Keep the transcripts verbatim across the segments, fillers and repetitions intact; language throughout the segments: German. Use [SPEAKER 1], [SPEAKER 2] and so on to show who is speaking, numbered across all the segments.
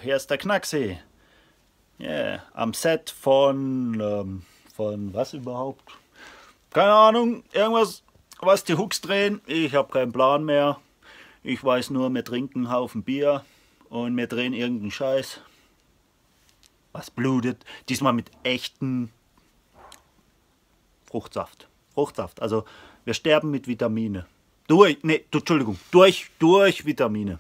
[SPEAKER 1] hier ist der Knaxi. Yeah, am Set von, ähm, von was überhaupt? Keine Ahnung, irgendwas, was die Hooks drehen. Ich habe keinen Plan mehr. Ich weiß nur, wir trinken einen Haufen Bier und wir drehen irgendeinen Scheiß. Was blutet. Diesmal mit echten Fruchtsaft. Fruchtsaft. Also wir sterben mit Vitamine. Durch, nee, Entschuldigung, durch, durch Vitamine.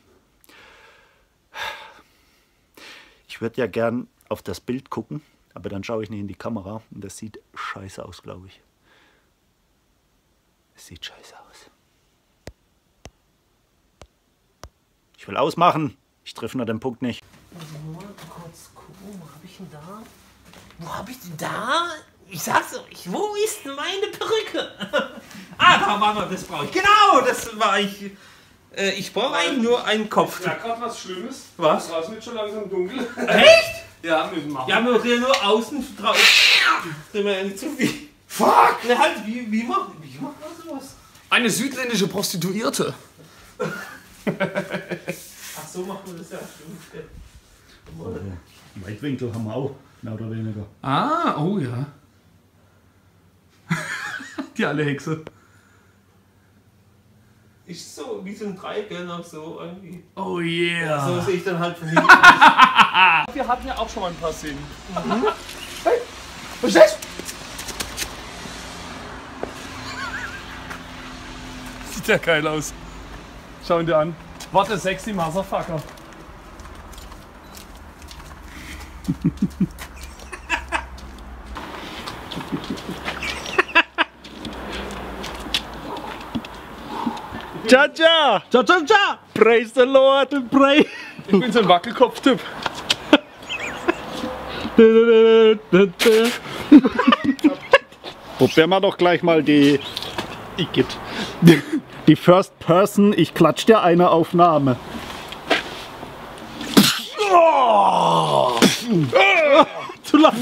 [SPEAKER 1] Ich würde ja gern auf das Bild gucken, aber dann schaue ich nicht in die Kamera und das sieht scheiße aus, glaube ich. Es sieht scheiße aus. Ich will ausmachen. Ich treffe nur den Punkt nicht.
[SPEAKER 2] Mal kurz gucken, wo habe ich denn da? Wo habe ich denn da? Ich sag's euch, wo ist meine Perücke? Ah, da war noch, das brauche ich. Genau, das war ich. Äh, ich brauche eigentlich nur einen Kopf.
[SPEAKER 3] Ja, gerade was Schlimmes.
[SPEAKER 2] Was?
[SPEAKER 3] Draußen wird schon langsam dunkel.
[SPEAKER 2] Echt?
[SPEAKER 3] Ja, müssen wir machen.
[SPEAKER 2] Ja, wir drehen nur außen drauf. Drehen wir ja nicht zu viel. Fuck! Ne, halt, wie, wie macht wie macht man sowas?
[SPEAKER 3] Eine südländische Prostituierte.
[SPEAKER 2] Ach so macht man das ja.
[SPEAKER 1] Weitwinkel haben wir auch, mehr oder weniger.
[SPEAKER 3] Ah, oh ja. Die alle Hexe.
[SPEAKER 2] Ist so wie so ein Dreieck, noch so irgendwie.
[SPEAKER 3] Oh yeah.
[SPEAKER 2] So sehe ich dann halt von hinten.
[SPEAKER 3] Wir hatten ja auch schon mal ein paar Szenen.
[SPEAKER 2] Mhm. Hey, was ist das?
[SPEAKER 3] Sieht ja geil aus. Schau ihn dir an. Warte, sexy Motherfucker.
[SPEAKER 1] Tja, tja! Tja, tja, tja! Praise the Lord and pray!
[SPEAKER 3] Ich bin so ein Wackelkopf-Typ.
[SPEAKER 1] Probieren wir doch gleich mal die. Igitt. Die First Person, ich klatsch dir eine Aufnahme. Oh! Zu lang!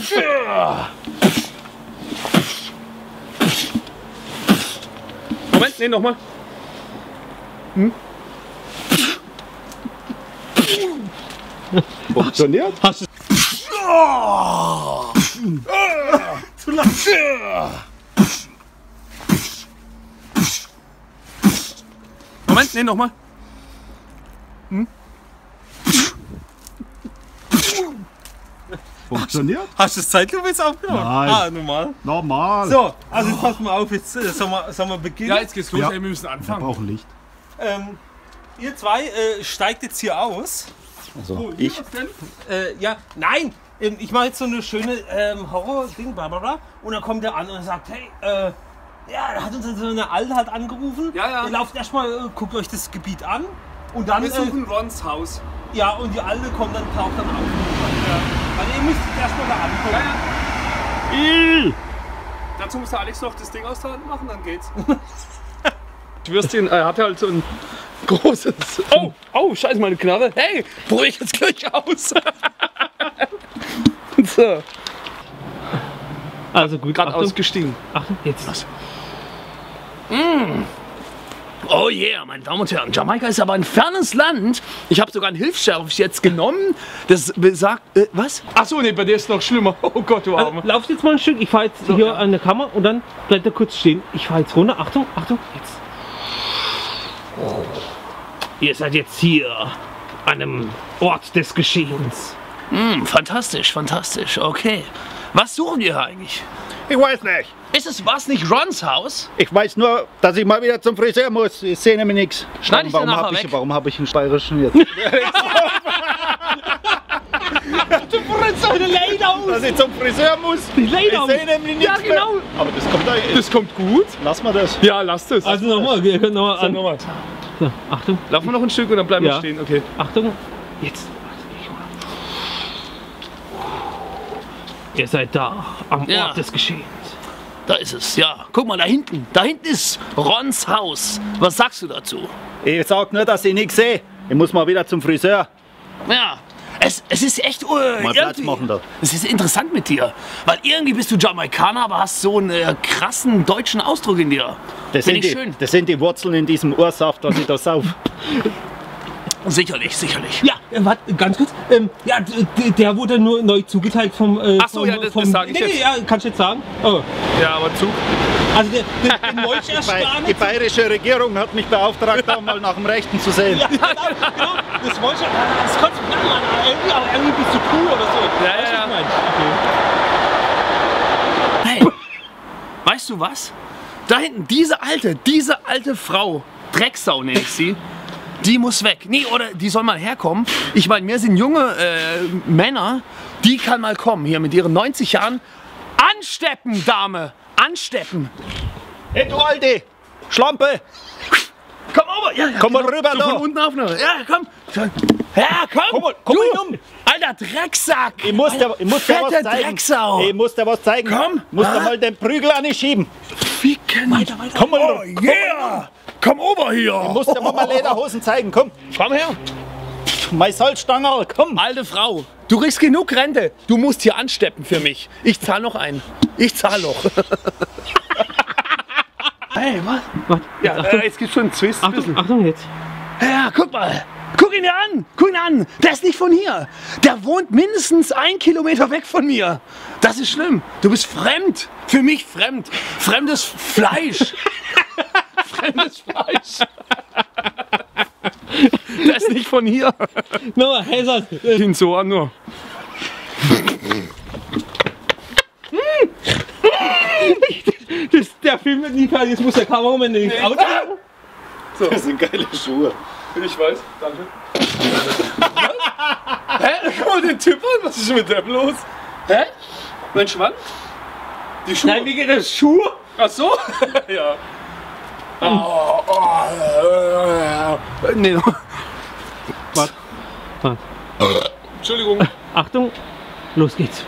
[SPEAKER 3] Moment, nee, nochmal. Hm?
[SPEAKER 1] Funktioniert? Hast du. Oh! Zu lang!
[SPEAKER 3] Moment, nee, nochmal. Hm?
[SPEAKER 1] Funktioniert?
[SPEAKER 2] Hast du das Zeitlupe jetzt aufgenommen?
[SPEAKER 1] Nein.
[SPEAKER 2] Ah, normal.
[SPEAKER 1] Normal.
[SPEAKER 2] So, also jetzt pass mal auf, jetzt äh, sollen wir, sollen wir beginnen.
[SPEAKER 3] Ja, jetzt geht's los,
[SPEAKER 1] Ja.
[SPEAKER 3] ey, wir müssen
[SPEAKER 1] Wir
[SPEAKER 3] anfangen.
[SPEAKER 1] brauchen Licht.
[SPEAKER 2] Ähm, ihr zwei äh, steigt jetzt hier aus.
[SPEAKER 1] Also,
[SPEAKER 3] Oh, hier,
[SPEAKER 1] ich.
[SPEAKER 3] was denn?
[SPEAKER 2] Äh, ja, nein, ähm, ich mache jetzt so eine schöne ähm, Horror-Ding, bla bla bla. Und dann kommt der an und sagt, hey, äh, ja, da hat uns dann so eine Alte halt angerufen.
[SPEAKER 3] Ja, ja.
[SPEAKER 2] Ihr lauft erstmal, äh, guckt euch das Gebiet an. Und dann,
[SPEAKER 3] Wir
[SPEAKER 2] äh,
[SPEAKER 3] suchen Rons Haus.
[SPEAKER 2] ja, und die Alte kommt dann, taucht dann auf. Ja. Also ihr müsst erstmal da ankommen.
[SPEAKER 3] Ja, ja.
[SPEAKER 1] I.
[SPEAKER 3] Dazu muss der Alex noch das Ding aus der Hand machen, dann geht's. Würstchen, er hat halt so ein großes. Oh, oh, scheiße, meine Knarre. Hey, probier ich jetzt gleich aus. So,
[SPEAKER 2] Also gut,
[SPEAKER 3] gerade ausgestiegen.
[SPEAKER 2] Achtung, jetzt.
[SPEAKER 4] Mm. Oh yeah, meine Damen und Herren, Jamaika ist aber ein fernes Land. Ich habe sogar einen Hilfssheriff jetzt genommen. Das besagt, äh, was?
[SPEAKER 3] Achso, nee, bei dir ist es noch schlimmer. Oh Gott, du Arme.
[SPEAKER 2] Also, lauft jetzt mal ein Stück, ich fahre jetzt
[SPEAKER 3] So,
[SPEAKER 2] hier
[SPEAKER 3] ja.
[SPEAKER 2] an der Kamera und dann bleibt er kurz stehen. Ich fahre jetzt runter, Achtung, Achtung, jetzt. Oh. Ihr seid jetzt hier an einem Ort des Geschehens.
[SPEAKER 4] Mm, fantastisch, fantastisch, okay. Was suchen wir hier eigentlich?
[SPEAKER 1] Ich weiß nicht.
[SPEAKER 4] Ist es was nicht Rons Haus?
[SPEAKER 1] Ich weiß nur, dass ich mal wieder zum Friseur muss. Ich sehe nämlich nichts.
[SPEAKER 4] Schneid ich dir
[SPEAKER 1] warum
[SPEAKER 4] nachher
[SPEAKER 1] hab ich,
[SPEAKER 4] weg?
[SPEAKER 1] warum habe ich einen bayerischen jetzt?
[SPEAKER 2] Du brennst doch eine Lady aus!
[SPEAKER 1] Dass ich zum Friseur muss.
[SPEAKER 2] Die Lady
[SPEAKER 1] Ich
[SPEAKER 2] aus!
[SPEAKER 1] sehe nämlich nichts
[SPEAKER 2] Ja, genau!
[SPEAKER 1] mehr. Aber das kommt da.
[SPEAKER 3] Das kommt gut.
[SPEAKER 1] Lass mal das.
[SPEAKER 3] Ja, lasst es.
[SPEAKER 2] Also nochmal, wir können nochmal an.
[SPEAKER 3] nochmal.
[SPEAKER 2] So, Achtung,
[SPEAKER 3] Laufen wir noch ein Stück und dann bleiben
[SPEAKER 2] Ja.
[SPEAKER 3] wir stehen. Okay.
[SPEAKER 2] Achtung, jetzt. Ihr seid da, am
[SPEAKER 4] Ja.
[SPEAKER 2] Ort des Geschehens.
[SPEAKER 4] Da ist es, ja. Guck mal, da hinten. Da hinten ist Rons Haus. Was sagst du dazu?
[SPEAKER 1] Ich sag nur, dass ich nichts sehe. Ich muss mal wieder zum Friseur.
[SPEAKER 4] Ja, es, es ist echt... Uh,
[SPEAKER 1] Mal Platz machen da.
[SPEAKER 4] Es ist interessant mit dir. Weil irgendwie bist du Jamaikaner, aber hast so einen äh, krassen deutschen Ausdruck in dir.
[SPEAKER 1] Das
[SPEAKER 4] Finde
[SPEAKER 1] sind,
[SPEAKER 4] ich
[SPEAKER 1] die,
[SPEAKER 4] schön.
[SPEAKER 1] das sind die Wurzeln in diesem Ursaft, was ich da sauf.
[SPEAKER 4] Sicherlich, sicherlich.
[SPEAKER 2] Ja, äh, warte, ganz kurz. Ähm, ja, d- der wurde nur neu zugeteilt vom. Äh,
[SPEAKER 3] Ach so,
[SPEAKER 2] vom,
[SPEAKER 3] ja, das-
[SPEAKER 2] vom,
[SPEAKER 3] das sag ich
[SPEAKER 2] nee,
[SPEAKER 3] jetzt.
[SPEAKER 2] Nee, ja, kannst du jetzt sagen. Oh.
[SPEAKER 3] Ja, aber Zug.
[SPEAKER 2] Also der, der, der Molch erst
[SPEAKER 1] Bei-
[SPEAKER 2] gar
[SPEAKER 1] Die
[SPEAKER 2] nicht.
[SPEAKER 1] bayerische Regierung hat mich beauftragt, da mal nach dem Rechten zu sehen.
[SPEAKER 2] Ja, genau, genau. Das Molch, das konntest du machen, aber irgendwie, aber irgendwie bist du cool oder so.
[SPEAKER 3] Ja,
[SPEAKER 2] Weißt du,
[SPEAKER 3] ja,
[SPEAKER 2] was
[SPEAKER 3] ja.
[SPEAKER 2] ich meine? Okay.
[SPEAKER 4] Hey, weißt du was? Da hinten, diese alte, diese alte Frau, Drecksau nenne ich sie, die muss weg. Nee, oder die soll mal herkommen. Ich meine, mir sind junge äh, Männer, die kann mal kommen, hier mit ihren neunzig Jahren. Ansteppen, Dame, ansteppen.
[SPEAKER 1] Hey, du Alte! Schlampe!
[SPEAKER 4] Komm over, ja, ja,
[SPEAKER 1] Komm mal rüber
[SPEAKER 4] so
[SPEAKER 1] da.
[SPEAKER 4] von unten auf. Ne? Ja, komm. Ja, komm.
[SPEAKER 1] Komm mal, komm
[SPEAKER 4] du,
[SPEAKER 1] mal um.
[SPEAKER 4] Alter Drecksack.
[SPEAKER 1] Ich muss dir, ich muss dir was
[SPEAKER 4] Fette
[SPEAKER 1] zeigen.
[SPEAKER 4] Drecksau.
[SPEAKER 1] Ich muss dir was zeigen.
[SPEAKER 4] Komm.
[SPEAKER 1] Muss
[SPEAKER 4] Ah.
[SPEAKER 1] dir mal den Prügel an die schieben.
[SPEAKER 4] Ficken. Weiter, weiter.
[SPEAKER 1] Komm mal,
[SPEAKER 4] Oh,
[SPEAKER 1] komm
[SPEAKER 4] yeah. Komm over hier.
[SPEAKER 1] Ich muss dir mal meine Lederhosen zeigen. Komm,
[SPEAKER 4] Komm her.
[SPEAKER 1] mein Salzstangerl, komm.
[SPEAKER 4] Alte Frau, du kriegst genug Rente. Du musst hier ansteppen für mich. Ich zahl noch einen. Ich zahl noch. Hey, was?
[SPEAKER 2] Was?
[SPEAKER 4] Ja, äh, jetzt gibt's schon einen Twist.
[SPEAKER 2] Achtung, Achtung jetzt.
[SPEAKER 4] Ja, guck mal. Guck ihn dir an. Guck ihn an. Der ist nicht von hier. Der wohnt mindestens ein Kilometer weg von mir. Das ist schlimm. Du bist fremd. Für mich fremd. Fremdes Fleisch. Fremdes Fleisch. Der ist nicht von hier.
[SPEAKER 2] Nochmal, hey, Sal.
[SPEAKER 4] Den so an nur.
[SPEAKER 2] Das, der Film wird nie kalt, jetzt muss der Kameramann den Auto.
[SPEAKER 1] Das sind geile Schuhe.
[SPEAKER 3] Ich weiß, danke. Hä? Guck mal den Typ an, was ist mit dem los? Hä? Mein Schwanz? Die Schuhe?
[SPEAKER 2] Nein, wie geht das? Schuhe?
[SPEAKER 3] Ach so? Ja. Oh, oh, äh,
[SPEAKER 4] Nee.
[SPEAKER 2] Was?
[SPEAKER 3] Entschuldigung.
[SPEAKER 2] Achtung, los geht's.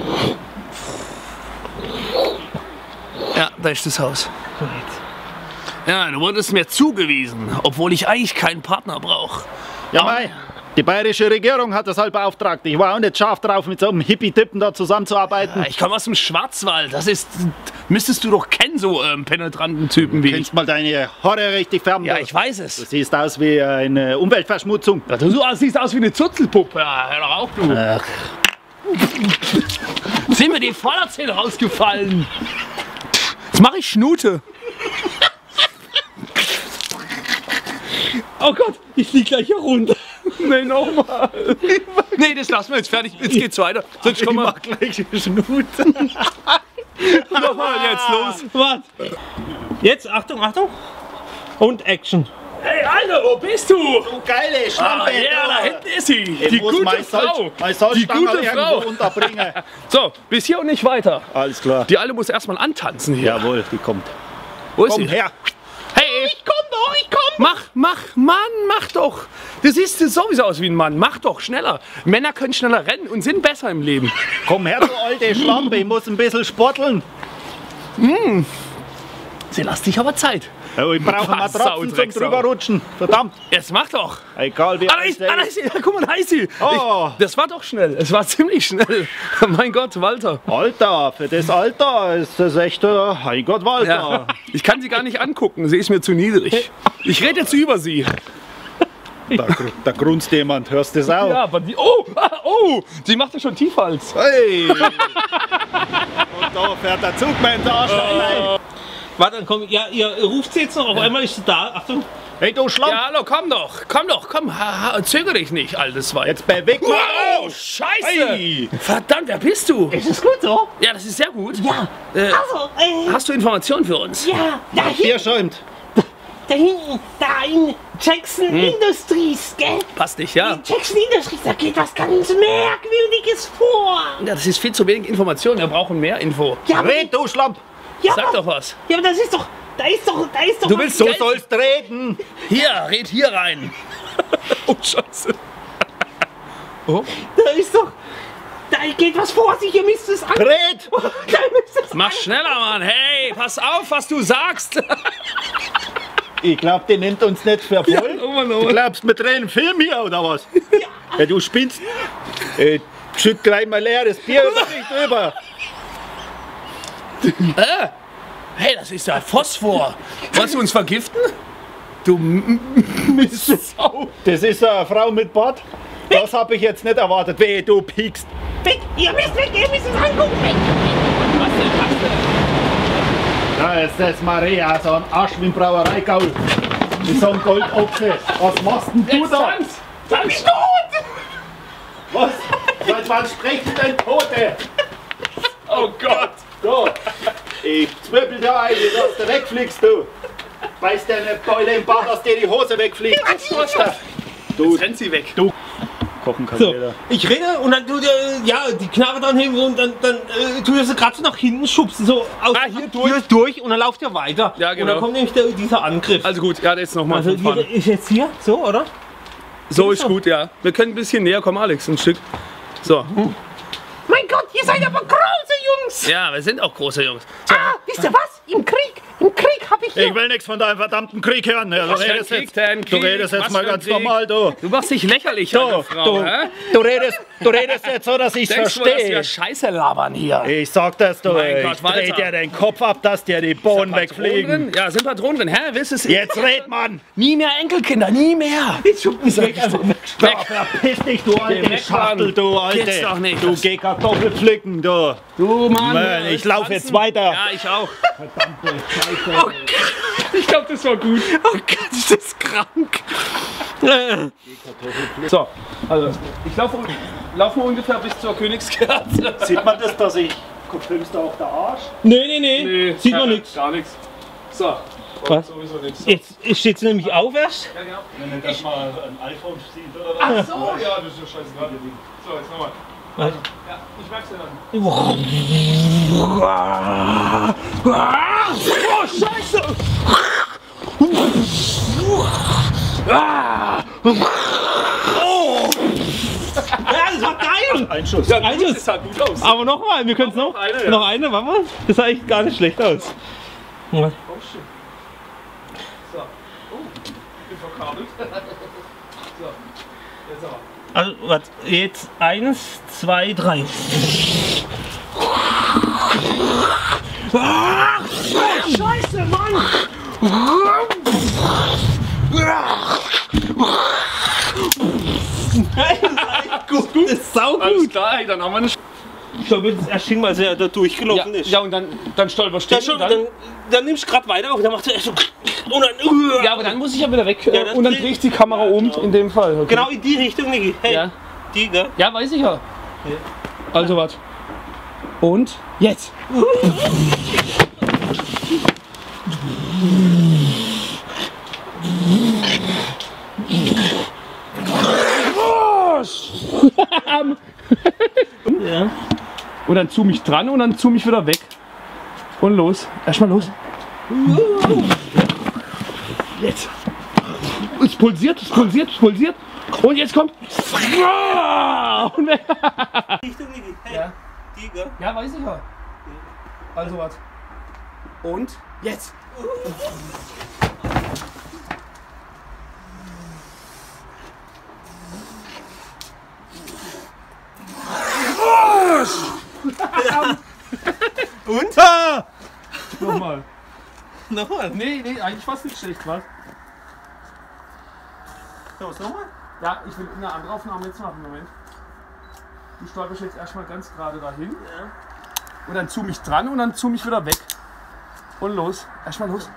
[SPEAKER 4] Ja, da ist das Haus.
[SPEAKER 2] So jetzt.
[SPEAKER 4] Ja, du wurdest mir zugewiesen, obwohl ich eigentlich keinen Partner brauche.
[SPEAKER 1] Ja, mei. Die bayerische Regierung hat das halt beauftragt. Ich war auch nicht scharf drauf, mit so einem Hippie-Tippen da zusammenzuarbeiten.
[SPEAKER 4] Ich komme aus dem Schwarzwald. Das ist. Müsstest du doch kennen, so ähm, penetranten Typen wie ich.
[SPEAKER 1] Kennst mal deine Haare richtig färben.
[SPEAKER 4] Ja, ich weiß es.
[SPEAKER 1] Du siehst aus wie eine Umweltverschmutzung.
[SPEAKER 4] Ja, du siehst aus wie eine Zutzelpuppe. Ja, hör doch auf, du.
[SPEAKER 1] Ach,
[SPEAKER 4] Sind mir die Vorderzähne rausgefallen. Jetzt mache ich Schnute.
[SPEAKER 2] Oh Gott, ich flieg gleich hier runter.
[SPEAKER 4] Nee, nochmal. Nee, das lassen wir jetzt fertig. Jetzt geht's weiter. Sonst kommen wir
[SPEAKER 1] gleich Schnute.
[SPEAKER 4] nochmal jetzt los.
[SPEAKER 2] Was? Jetzt, Achtung, Achtung. Und Action.
[SPEAKER 4] Hey, Alter, wo bist du?
[SPEAKER 1] Du geile Schlampe.
[SPEAKER 4] Ah, ja, da hinten ist sie.
[SPEAKER 1] Ich
[SPEAKER 4] Die
[SPEAKER 1] muss
[SPEAKER 4] gute
[SPEAKER 1] mein Salz,
[SPEAKER 4] Frau.
[SPEAKER 1] mein
[SPEAKER 4] Die
[SPEAKER 1] Salzstangerl
[SPEAKER 4] gute
[SPEAKER 1] irgendwo
[SPEAKER 4] Frau.
[SPEAKER 1] unterbringen.
[SPEAKER 4] So, bis hier und nicht weiter.
[SPEAKER 1] Alles klar.
[SPEAKER 4] Die Alte muss erstmal antanzen hier.
[SPEAKER 1] Jawohl, die kommt.
[SPEAKER 4] Wo ist
[SPEAKER 1] Komm
[SPEAKER 4] sie?
[SPEAKER 1] her.
[SPEAKER 4] Hey, ich komm doch, ich komm. Mach, mach, Mann, mach doch. Du siehst sowieso aus wie ein Mann. Mach doch schneller. Männer können schneller rennen und sind besser im Leben.
[SPEAKER 1] Komm her, du alte Schlampe. Ich muss ein bisschen sporteln.
[SPEAKER 4] Sie lässt dich aber Zeit.
[SPEAKER 1] Oh, ich brauche mal
[SPEAKER 4] Was, Sau,
[SPEAKER 1] Tropfen zum
[SPEAKER 4] Drecksau.
[SPEAKER 1] drüberrutschen. Verdammt.
[SPEAKER 4] Jetzt mach doch.
[SPEAKER 1] Egal wie
[SPEAKER 4] Ah, da
[SPEAKER 1] alt
[SPEAKER 4] ist,
[SPEAKER 1] der
[SPEAKER 4] ah, da
[SPEAKER 1] ist.
[SPEAKER 4] ist sie. Guck mal, da ist sie.
[SPEAKER 1] Oh.
[SPEAKER 4] Ich, das war doch schnell. Es war ziemlich schnell. Mein Gott, Walter.
[SPEAKER 1] Alter, für das Alter ist das echt, äh, mein Gott, Walter.
[SPEAKER 4] Ja. Ich kann sie gar nicht angucken. Sie ist mir zu niedrig. Ich rede jetzt über sie.
[SPEAKER 1] Da, gr- da grunzt jemand, hörst du das auch?
[SPEAKER 4] Ja, aber die. Oh, ah, oh. Sie macht ja schon Tiefhals.
[SPEAKER 1] Hey! Und da fährt der Zug mit dem Arsch rein.
[SPEAKER 2] Warte, dann komm, ja, ihr ruft sie jetzt noch, auf einmal ist sie da. Achtung.
[SPEAKER 1] Hey, du Schlampe!
[SPEAKER 4] Ja, hallo, komm doch. Komm doch, komm. Ha, ha, zögere dich nicht, altes Weib.
[SPEAKER 1] Jetzt beweg mal!
[SPEAKER 4] Oh, Scheiße!
[SPEAKER 1] Hey.
[SPEAKER 4] Verdammt, wer bist du?
[SPEAKER 2] Ist es gut so?
[SPEAKER 4] Ja, das ist sehr gut.
[SPEAKER 2] Ja.
[SPEAKER 4] Äh,
[SPEAKER 2] Also, äh,
[SPEAKER 4] hast du Informationen für uns?
[SPEAKER 2] ja, da
[SPEAKER 1] Hier
[SPEAKER 2] hinten,
[SPEAKER 1] schäumt.
[SPEAKER 2] da hinten, da in Jackson Industries, gell?
[SPEAKER 4] Passt nicht, ja?
[SPEAKER 2] In Jackson Industries, da geht was ganz Merkwürdiges vor.
[SPEAKER 4] Ja, das ist viel zu wenig Information. Wir brauchen mehr Info.
[SPEAKER 2] Ja, aber,
[SPEAKER 1] Red, du Schlamp!
[SPEAKER 2] ja,
[SPEAKER 4] Sag
[SPEAKER 2] aber,
[SPEAKER 4] doch was.
[SPEAKER 2] ja, aber das ist doch, da ist doch, da ist doch.
[SPEAKER 4] Du
[SPEAKER 2] was-
[SPEAKER 4] willst
[SPEAKER 1] Du
[SPEAKER 4] Geld?
[SPEAKER 1] sollst reden!
[SPEAKER 4] Hier, red hier rein. Oh, Scheiße. Oh.
[SPEAKER 2] Da ist doch, da geht was vor sich, ihr müsst es an.
[SPEAKER 1] Red!
[SPEAKER 2] Da müsst ihr es
[SPEAKER 4] Mach schneller, Mann. Hey, pass auf, was du sagst.
[SPEAKER 1] Ich glaub, die nimmt uns nicht für voll.
[SPEAKER 4] Oh Mann, oh
[SPEAKER 1] Du
[SPEAKER 4] Mann.
[SPEAKER 1] glaubst, wir drehen einen Film hier, oder was? Ja, du spinnst. Äh, schütt gleich mal leeres Bier über dich drüber.
[SPEAKER 4] Äh, hey, das ist ja Phosphor. Wolltest du uns vergiften? Du M- Mist.
[SPEAKER 1] Das ist eine Frau mit Bart. Das habe ich jetzt nicht erwartet. Weh, du piekst.
[SPEAKER 2] Weg! Ihr müsst weg, ihr müsst es angucken! Weg!
[SPEAKER 3] Was denn, was denn?
[SPEAKER 1] Da ist das Maria, so ein Arsch wie ein Brauereigaul. Wie so ein Goldochse. Was machst denn du
[SPEAKER 3] Jetzt
[SPEAKER 1] da?
[SPEAKER 3] tanz! Tanz!
[SPEAKER 1] Was? Seit wann spricht denn Tote?
[SPEAKER 3] Oh Gott!
[SPEAKER 1] So, ich zwirbel dir ein, dass du wegfliegst, du. Weißt du eine Beule im Bad, dass dir die Hose wegfliegt? Du,
[SPEAKER 3] Rennt sie weg.
[SPEAKER 1] du. Kochen kann
[SPEAKER 2] So,
[SPEAKER 1] jeder.
[SPEAKER 2] ich rede und dann tut er, ja, die Knarre dann heben und dann, dann äh, tut er sie gerade so nach hinten schubsen, so aus
[SPEAKER 3] Ah, hier durch?
[SPEAKER 2] hier durch und dann lauft er weiter.
[SPEAKER 3] Ja,
[SPEAKER 2] Und
[SPEAKER 3] genau.
[SPEAKER 2] dann kommt nämlich der, dieser Angriff.
[SPEAKER 3] Also gut, ja, jetzt nochmal
[SPEAKER 2] Also
[SPEAKER 3] von vorne.
[SPEAKER 2] hier ist jetzt hier, so, oder?
[SPEAKER 3] So ist gut, ja. Wir können ein bisschen näher kommen, Alex, ein Stück. So.
[SPEAKER 2] Mein Gott, ihr seid aber große Jungs!
[SPEAKER 3] Ja, wir sind auch große Jungs. So.
[SPEAKER 2] Ah, wisst ihr was? Im Krieg, im Krieg habe ich hier...
[SPEAKER 1] Ich will nichts von deinem verdammten Krieg hören. Ja, du,
[SPEAKER 3] Was für ein
[SPEAKER 1] redest
[SPEAKER 3] Krieg
[SPEAKER 1] jetzt,
[SPEAKER 3] denn?
[SPEAKER 1] du
[SPEAKER 3] Krieg?
[SPEAKER 1] redest jetzt
[SPEAKER 3] Was
[SPEAKER 1] mal
[SPEAKER 3] für ein
[SPEAKER 1] ganz
[SPEAKER 3] Krieg?
[SPEAKER 1] normal, du.
[SPEAKER 3] Du machst dich lächerlich,
[SPEAKER 1] Du,
[SPEAKER 3] alte Frau,
[SPEAKER 1] du,
[SPEAKER 3] hä?
[SPEAKER 1] du, redest, du redest jetzt so, dass ich es
[SPEAKER 3] Denkst du, dass wir
[SPEAKER 1] verstehe.
[SPEAKER 3] Scheiße labern hier?
[SPEAKER 1] Ich sag das, du.
[SPEAKER 3] Mein
[SPEAKER 1] Ich
[SPEAKER 3] Gott,
[SPEAKER 1] dreh
[SPEAKER 3] Walter.
[SPEAKER 1] dir den Kopf ab, dass dir die Bohnen
[SPEAKER 3] Patronen
[SPEAKER 1] wegfliegen.
[SPEAKER 3] drin? Ja, sind Patronen drin. Hä, willst du es?
[SPEAKER 1] Jetzt red, Mann.
[SPEAKER 3] Nie mehr Enkelkinder, nie mehr.
[SPEAKER 2] Jetzt schuppen sie weg, einfach weg.
[SPEAKER 1] Da, verpiss dich, du alte
[SPEAKER 3] weg,
[SPEAKER 1] Schachtel,
[SPEAKER 3] Mann.
[SPEAKER 1] du alte.
[SPEAKER 3] Geht's doch nicht.
[SPEAKER 1] Du geh Kartoffel pflücken, du.
[SPEAKER 3] Du Mann.
[SPEAKER 1] Mann, ich lauf jetzt weiter.
[SPEAKER 3] Ja, ich auch.
[SPEAKER 1] Verdammte Scheiße.
[SPEAKER 3] Ich glaube, das war gut.
[SPEAKER 2] Oh Gott, ist das krank.
[SPEAKER 3] So, also ich laufe lauf mal ungefähr bis zur Königskerze.
[SPEAKER 1] Sieht man das, dass ich filmst du auf der Arsch?
[SPEAKER 2] Nee, nee, nee, sieht man
[SPEAKER 3] äh,
[SPEAKER 2] nichts.
[SPEAKER 3] Gar nichts. So.
[SPEAKER 2] Was?
[SPEAKER 3] Sowieso nichts.
[SPEAKER 2] Jetzt steht es nämlich auf erst.
[SPEAKER 3] Ja, genau.
[SPEAKER 1] Wenn du das mal ein iPhone sieht oder
[SPEAKER 3] Ach so, ja, das ist ja scheißegal. So, jetzt nochmal.
[SPEAKER 2] Was?
[SPEAKER 3] Ja, ich merk's dir dann.
[SPEAKER 2] Oh, Scheiße! Oh! Ja, das war geil!
[SPEAKER 1] ein Schuss.
[SPEAKER 3] Ja,
[SPEAKER 2] Ein
[SPEAKER 3] gut,
[SPEAKER 2] Schuss.
[SPEAKER 3] das sah gut aus.
[SPEAKER 2] Aber nochmal, wir können es noch.
[SPEAKER 3] Noch eine, ja.
[SPEAKER 2] Noch eine, warte mal. Das sah echt gar nicht schlecht aus. Was?
[SPEAKER 3] Oh shit. So. Oh, ich bin verkabelt. So. Jetzt aber.
[SPEAKER 2] Also, was? Jetzt eins, zwei, drei. Ah, oh, Scheiße, Mann! Gut, gut, ist saugut.
[SPEAKER 3] Alles klar, ey, dann haben wir eine. Sch
[SPEAKER 2] Ich glaube, das erst ging, weil sie ja da
[SPEAKER 3] ja,
[SPEAKER 2] durchgelaufen ist.
[SPEAKER 3] ja, und dann, dann stolperst du.
[SPEAKER 2] Dann, schon,
[SPEAKER 3] und
[SPEAKER 2] dann, dann nimmst du gerade weiter auf, dann macht er erst so. Und dann,
[SPEAKER 3] Ja, aber dann muss ich ja wieder weg.
[SPEAKER 2] Ja,
[SPEAKER 3] äh,
[SPEAKER 2] dann
[SPEAKER 3] und dann
[SPEAKER 2] dreh-
[SPEAKER 3] drehe ich die Kamera um, in dem Fall. Okay.
[SPEAKER 2] genau in die Richtung, Niki. Hey,
[SPEAKER 3] Ja.
[SPEAKER 2] die, gell?
[SPEAKER 3] Ja, weiß ich ja. Also was. Und jetzt.
[SPEAKER 2] Ja.
[SPEAKER 3] Und dann zoom ich dran und dann zoom ich wieder weg. Und los. Erstmal los. Jetzt. Es pulsiert, es pulsiert, es pulsiert. Und jetzt kommt. Und weg.
[SPEAKER 2] Richtung, Niki. Hey,
[SPEAKER 3] Ja.
[SPEAKER 2] die, gell?
[SPEAKER 3] Ja, weiß ich ja. Also was. Und jetzt.
[SPEAKER 2] Und?
[SPEAKER 1] Ah!
[SPEAKER 3] Nochmal.
[SPEAKER 2] Nochmal.
[SPEAKER 3] Nee, nee, eigentlich war es nicht schlecht, was?
[SPEAKER 2] Los, nochmal?
[SPEAKER 3] Ja, ich will eine andere Aufnahme jetzt machen. Moment. Du stolperst jetzt erstmal ganz gerade dahin.
[SPEAKER 2] Ja.
[SPEAKER 3] Und dann zoom ich dran und dann zoom ich wieder weg. Und los. Erstmal los.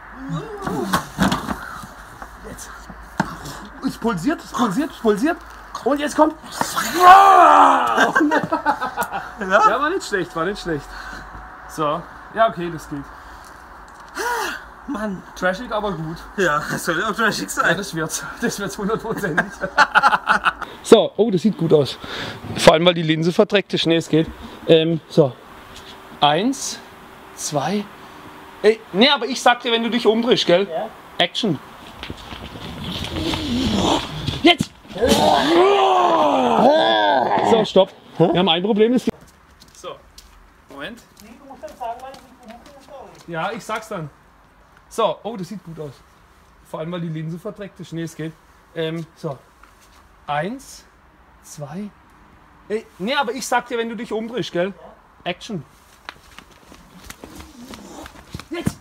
[SPEAKER 3] Jetzt. Es pulsiert, es pulsiert, es pulsiert. Und jetzt kommt. Ja, war nicht schlecht, war nicht schlecht. So. Ja, okay, das geht.
[SPEAKER 2] Mann.
[SPEAKER 3] Trashig, aber gut.
[SPEAKER 2] Ja, das soll auch trashig
[SPEAKER 3] Ja,
[SPEAKER 2] sein.
[SPEAKER 3] das wird's. Das wird's hundertprozentig. So, oh, das sieht gut aus. Vor allem, weil die Linse verdreckt ist. Nee, es geht. Ähm, so. Eins, zwei. Ey, nee, aber ich sag dir, wenn du dich umdrehst, gell?
[SPEAKER 2] Ja.
[SPEAKER 3] Action. Jetzt! So, stopp. Wir haben ein Problem. Ist so, Moment. Ja, ich sag's dann. So, oh, das sieht gut aus. Vor allem, weil die Linse verdreckt ist. Nee, es geht. Ähm, so. Eins, zwei. Ey, nee, aber ich sag dir, wenn du dich umdrehst, gell? Action. Jetzt!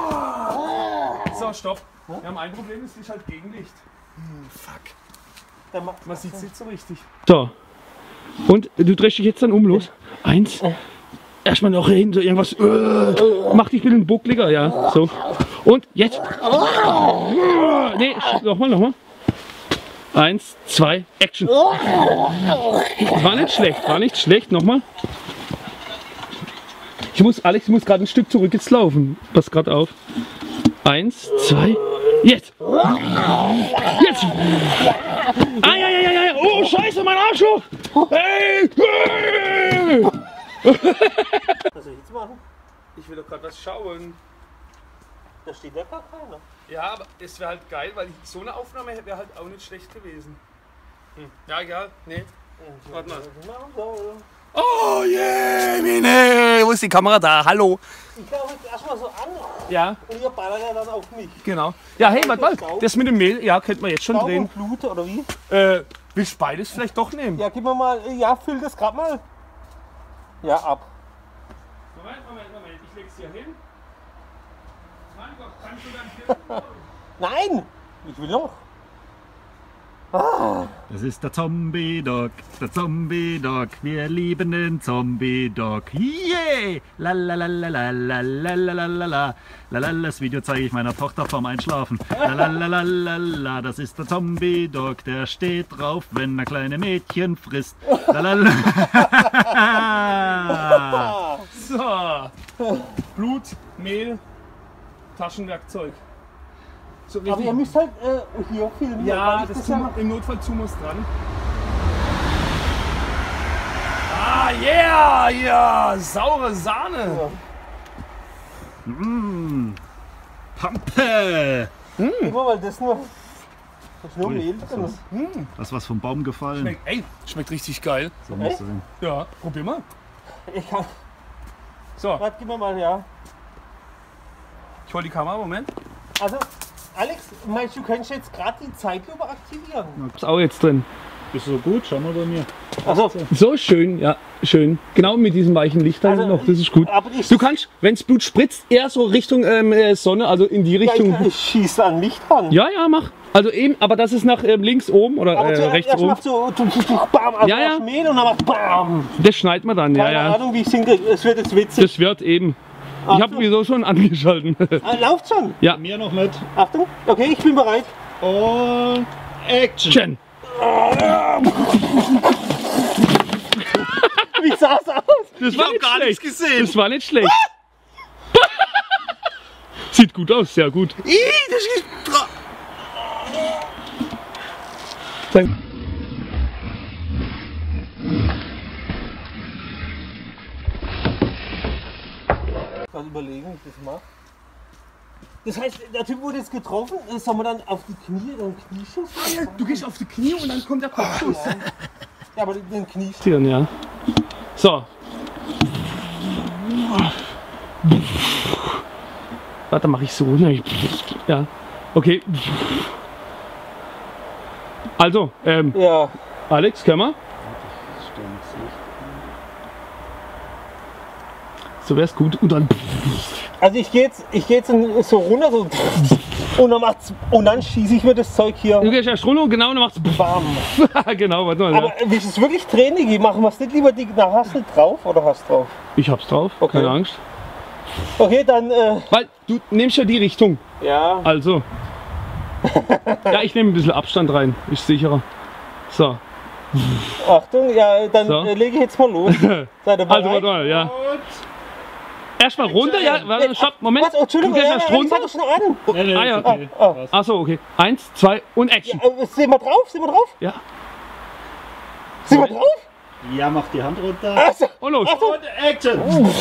[SPEAKER 3] So, stopp. Wir haben ein Problem, es ist halt Gegenlicht.
[SPEAKER 2] Fuck.
[SPEAKER 3] Man sieht es nicht so richtig. So. Und du drehst dich jetzt dann um, los. Eins. Erstmal noch hin, so irgendwas. Äh, mach dich ein bisschen buckliger, ja. So. Und jetzt. Nee, nochmal, nochmal. Eins, zwei, Action. War nicht schlecht, war nicht schlecht. Nochmal. Ich muss, Alex, ich muss gerade ein Stück zurück jetzt laufen. Pass gerade auf. Eins, zwei, jetzt! Jetzt! Ah, ja, ja, ja, ja! Oh, Scheiße, mein Arschloch! Hey! Hey!
[SPEAKER 2] Was soll ich jetzt machen?
[SPEAKER 3] Ich will doch gerade was schauen.
[SPEAKER 2] Da steht ja gar keiner.
[SPEAKER 3] Ja, aber es wäre halt geil, weil so eine Aufnahme wäre halt auch nicht schlecht gewesen. Hm. Ja, egal. Nee. Warte mal. Oh yeah, Mine! Wo ist die Kamera da? Hallo!
[SPEAKER 2] Ich glaube jetzt erstmal so an
[SPEAKER 3] Ja,
[SPEAKER 2] und ihr ballert ja dann auf mich.
[SPEAKER 3] genau. Ja, hey, warte mal. Das mit dem Mehl, ja, könnte man jetzt schon
[SPEAKER 2] Staub
[SPEAKER 3] drehen.
[SPEAKER 2] und Blut oder wie?
[SPEAKER 3] Äh, willst du beides vielleicht doch nehmen?
[SPEAKER 2] Ja, gib mir mal, ja, füll das gerade mal. Ja, ab.
[SPEAKER 3] Moment, Moment, Moment. Ich leg's hier hin. Mein Gott, kannst du dann hier...
[SPEAKER 2] Nein! Ich will noch.
[SPEAKER 1] Das ist der Zombie-Dog, der Zombie-Dog. Wir lieben den Zombie-Dog. Yeah! La la la la la la la la la la la la la. Das Video zeige ich meiner Tochter vorm Einschlafen. La la la la la la. Das ist der Zombie-Dog, der steht drauf, wenn er kleine Mädchen frisst. La la la.
[SPEAKER 3] So. Blut, Mehl, Taschenwerkzeug. So
[SPEAKER 2] Aber ihr
[SPEAKER 3] richtig.
[SPEAKER 2] müsst halt äh, hier filmen.
[SPEAKER 3] Ja,
[SPEAKER 2] weil ich
[SPEAKER 3] das
[SPEAKER 2] das
[SPEAKER 3] tun,
[SPEAKER 2] ja
[SPEAKER 3] im Notfall tun wir es dran. Ah, yeah, ja, saure Sahne.
[SPEAKER 1] Mmh. Pampe.
[SPEAKER 2] immer, weil das nur, das ist nur
[SPEAKER 1] Ui,
[SPEAKER 2] Mehl
[SPEAKER 1] was
[SPEAKER 2] drin.
[SPEAKER 1] ist Das ist was vom Baum gefallen.
[SPEAKER 3] Schmeckt, ey, schmeckt richtig geil.
[SPEAKER 1] So muss sein.
[SPEAKER 3] Ja, probier mal.
[SPEAKER 2] Ich kann,
[SPEAKER 3] So,
[SPEAKER 2] warte, gib mir mal, ja.
[SPEAKER 3] ich hol die Kamera, Moment.
[SPEAKER 2] Also, Alex, meinst du, könntest jetzt gerade die Zeitlupe aktivieren?
[SPEAKER 3] Ist auch jetzt drin.
[SPEAKER 1] Ist so gut, schau mal bei mir.
[SPEAKER 2] Also,
[SPEAKER 3] So schön, ja, schön. Genau mit diesem weichen Licht
[SPEAKER 2] Also,
[SPEAKER 3] noch, das ist gut.
[SPEAKER 2] aber ich-
[SPEAKER 3] Du kannst, wenn das Blut spritzt, eher so Richtung ähm, äh, Sonne, also in die
[SPEAKER 2] ja,
[SPEAKER 3] Richtung.
[SPEAKER 2] ich, ich schieße an mich dran.
[SPEAKER 3] Ja, ja, mach. Also eben, aber das ist nach ähm, links oben oder
[SPEAKER 2] Aber
[SPEAKER 3] äh,
[SPEAKER 2] zuerst
[SPEAKER 3] rechts
[SPEAKER 2] erst
[SPEAKER 3] oben.
[SPEAKER 2] macht so, du, du, du, bam, also
[SPEAKER 3] Ja, ja.
[SPEAKER 2] erst Mehl und dann macht bam.
[SPEAKER 3] Das schneidet man dann, ja,
[SPEAKER 2] Keine
[SPEAKER 3] ja.
[SPEAKER 2] Ahnung, wie ich es hinkriege. Es wird jetzt witzig.
[SPEAKER 3] Das wird eben. Ich habe sowieso schon angeschalten.
[SPEAKER 2] Ah, läuft schon.
[SPEAKER 3] Ja,
[SPEAKER 1] Mir noch mit.
[SPEAKER 2] Achtung. Okay, ich bin bereit.
[SPEAKER 1] Und Action.
[SPEAKER 3] Jen.
[SPEAKER 2] Wie sah es aus?
[SPEAKER 3] Das war
[SPEAKER 1] hab
[SPEAKER 3] nicht
[SPEAKER 1] gar
[SPEAKER 3] schlecht.
[SPEAKER 1] nichts gesehen.
[SPEAKER 3] Das war nicht schlecht. Sieht gut aus, sehr gut.
[SPEAKER 1] Ih, das ist dra-
[SPEAKER 3] Dann-
[SPEAKER 2] Mal überlegen, wie ich das mache. Das heißt, der Typ wurde jetzt getroffen. Soll man dann auf die Knie, dann Knieschuss?
[SPEAKER 3] Du gehst auf die Knie und dann kommt der Kopfschuss.
[SPEAKER 2] Ja, aber den Knieschuss.
[SPEAKER 3] Tieren, ja. So. Warte, mache ich so. Ja. Okay. Also, ähm,
[SPEAKER 2] Ja.
[SPEAKER 3] Alex, können wir? So wär's gut. Und dann.
[SPEAKER 2] Also ich gehe jetzt, ich gehe jetzt so runter so und dann macht's und dann schieße ich mir das Zeug hier.
[SPEAKER 3] Du gehst erst runter und genau, dann macht's.
[SPEAKER 2] Bam.
[SPEAKER 3] Genau, warte mal.
[SPEAKER 2] Aber
[SPEAKER 3] Ja.
[SPEAKER 2] willst du es wirklich drehen, Digi? Machen wir es nicht lieber dick? Na, hast du nicht drauf oder hast du drauf?
[SPEAKER 3] Ich hab's drauf,
[SPEAKER 2] Okay.
[SPEAKER 3] keine Angst.
[SPEAKER 2] Okay, dann, äh,
[SPEAKER 3] Weil du nimmst ja die Richtung.
[SPEAKER 2] ja.
[SPEAKER 3] Also. Ja, ich nehme ein bisschen Abstand rein. Ist sicherer. So.
[SPEAKER 2] Achtung, ja, dann
[SPEAKER 3] So.
[SPEAKER 2] äh, lege ich jetzt mal los. Seid ihr bereit?
[SPEAKER 3] Also, warte mal, ja. Erstmal runter, ja. Warte, stopp, Moment.
[SPEAKER 2] Was? Oh, Entschuldigung,
[SPEAKER 3] Du gehst
[SPEAKER 2] ja,
[SPEAKER 3] erst
[SPEAKER 2] ja, ich
[SPEAKER 3] runter.
[SPEAKER 2] sag doch schon an.
[SPEAKER 1] Nee, nee,
[SPEAKER 3] Ah, ja.
[SPEAKER 1] ist okay.
[SPEAKER 2] Ah, ah.
[SPEAKER 1] Passt.
[SPEAKER 3] Achso, okay. Eins, zwei und Action.
[SPEAKER 2] Äh, sehen wir drauf? Sehen wir drauf?
[SPEAKER 3] Ja.
[SPEAKER 2] Sehen wir drauf?
[SPEAKER 1] Ja, mach die Hand runter.
[SPEAKER 2] Also,
[SPEAKER 3] Und los.
[SPEAKER 1] Und Action.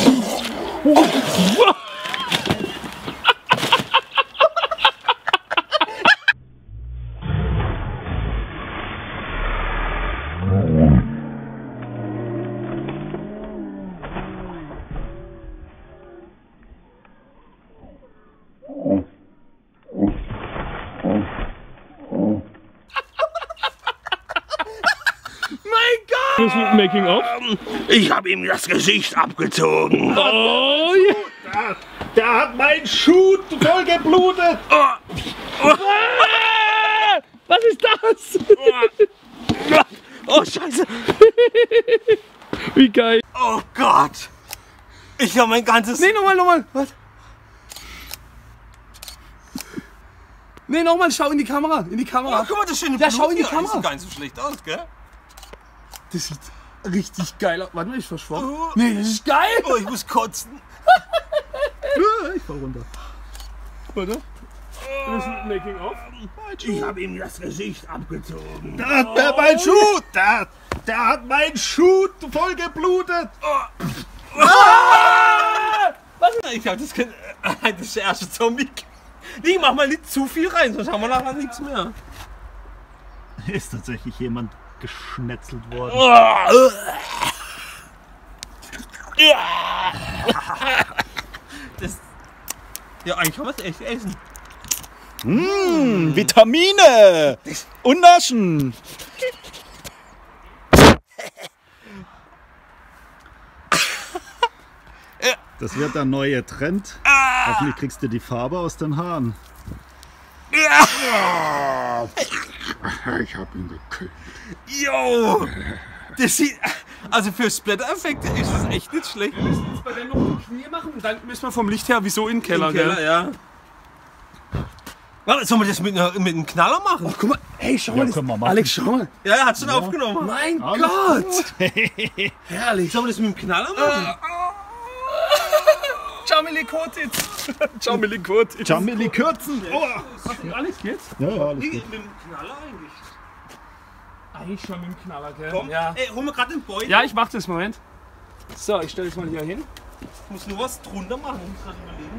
[SPEAKER 3] Das mit Making of.
[SPEAKER 4] Ich habe ihm das Gesicht abgezogen.
[SPEAKER 3] Oh, ja.
[SPEAKER 1] Der hat meinen Schuh voll geblutet.
[SPEAKER 3] Was ist das?
[SPEAKER 2] Oh, scheiße.
[SPEAKER 3] Wie geil.
[SPEAKER 2] Oh Gott. Ich habe mein ganzes...
[SPEAKER 3] Nee, nochmal, nochmal. Was? Nee, nochmal, schau in die Kamera. In die Kamera.
[SPEAKER 2] Oh, guck mal, das schöne
[SPEAKER 3] Ja,
[SPEAKER 2] Blut
[SPEAKER 3] schau in die
[SPEAKER 2] hier.
[SPEAKER 3] Kamera.
[SPEAKER 2] Das sieht gar nicht so schlecht aus, gell?
[SPEAKER 3] Das sieht richtig geil aus. Warte mal, ich verschwommen.
[SPEAKER 2] Oh.
[SPEAKER 3] Nee, das ist geil.
[SPEAKER 2] Oh, ich muss kotzen.
[SPEAKER 3] Ich fall runter. Warte. Das ist ein Making of.
[SPEAKER 2] Ich habe ihm das Gesicht abgezogen.
[SPEAKER 1] Der hat mir mein Schuh, der, der hat mein Schuh voll geblutet.
[SPEAKER 2] Ich hab das, das ist der erste Zombie. Nee, mach mal nicht zu viel rein, sonst haben wir nachher nichts mehr.
[SPEAKER 1] Ist tatsächlich jemand geschnetzelt worden.
[SPEAKER 2] Das, ja, eigentlich kann man es echt essen.
[SPEAKER 1] Mmh, Vitamine und Naschen. Das wird der neue Trend. Hoffentlich kriegst du die Farbe aus den Haaren.
[SPEAKER 5] Ich hab ihn gekillt.
[SPEAKER 2] Jo! Das sieht. Also für Splatter-Effekte ist das echt nicht schlecht.
[SPEAKER 3] Wir müssen jetzt bei dem noch die Knie machen und dann müssen wir vom Licht her wieso in den Keller,
[SPEAKER 2] Im Keller,
[SPEAKER 3] gell?
[SPEAKER 2] ja. Warte, sollen wir das mit, einer, mit einem Knaller machen?
[SPEAKER 3] Guck mal, ey, schau
[SPEAKER 1] Ja,
[SPEAKER 3] mal, das,
[SPEAKER 1] können wir machen.
[SPEAKER 3] Alex, schau mal.
[SPEAKER 2] Ja, er hat schon aufgenommen.
[SPEAKER 3] Mein
[SPEAKER 1] Alles
[SPEAKER 3] Gott! Herrlich.
[SPEAKER 2] Sollen wir das mit dem Knaller machen?
[SPEAKER 3] Jamili Kotic. Jamili Kotic.
[SPEAKER 1] Jamili Kürzen. Oh.
[SPEAKER 3] Alex, geht's?
[SPEAKER 1] Ja, ja, alles
[SPEAKER 2] Nee,
[SPEAKER 1] gut.
[SPEAKER 2] mit dem Knaller eigentlich.
[SPEAKER 3] Eigentlich schon mit dem Knaller, gell?
[SPEAKER 2] Komm,
[SPEAKER 3] Ja.
[SPEAKER 2] ey, hol mir gerade den Beutel.
[SPEAKER 3] Ja, ich mach das, Moment. So, ich stelle das mal hier hin.
[SPEAKER 2] Ich muss nur was drunter machen. Ich muss gerade überlegen.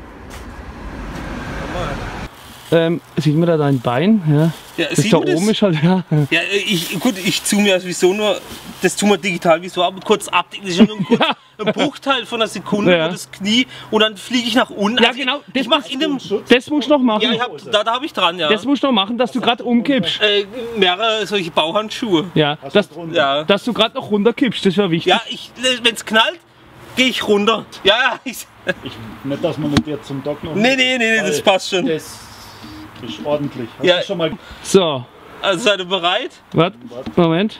[SPEAKER 2] Ähm,
[SPEAKER 3] Ähm, sieht man da dein Bein? Ja.
[SPEAKER 2] ja,
[SPEAKER 3] Das da oben ist halt, ja.
[SPEAKER 2] Ja, ich, gut, ich zoome ja sowieso nur, das tun wir digital wieso, aber kurz abdecken, das ist ja nur ein, kurz, ein Bruchteil von einer Sekunde,
[SPEAKER 3] Ja.
[SPEAKER 2] über das Knie und dann fliege ich nach unten.
[SPEAKER 3] Ja,
[SPEAKER 2] Also
[SPEAKER 3] genau,
[SPEAKER 2] Ich,
[SPEAKER 3] das
[SPEAKER 2] ich mach in dem,
[SPEAKER 3] Das musst du noch machen.
[SPEAKER 2] ja, ich hab, da, da habe ich dran, ja.
[SPEAKER 3] Das musst du noch machen, dass du gerade umkippst.
[SPEAKER 2] Äh, mehrere solche Bauhandschuhe.
[SPEAKER 3] Ja, dass,
[SPEAKER 2] Ja,
[SPEAKER 3] dass du gerade noch runterkippst, das wäre wichtig.
[SPEAKER 2] ja ich, wenn es knallt, gehe ich runter. Ja, ja, ich,
[SPEAKER 1] Ich, nicht, dass man mit dir zum Docken.
[SPEAKER 2] nee, nee, nee, nee, das passt schon.
[SPEAKER 1] Das ist ordentlich. Hast
[SPEAKER 2] Ja.
[SPEAKER 1] du schon mal.
[SPEAKER 3] So,
[SPEAKER 2] Also seid ihr bereit?
[SPEAKER 3] warte, Moment.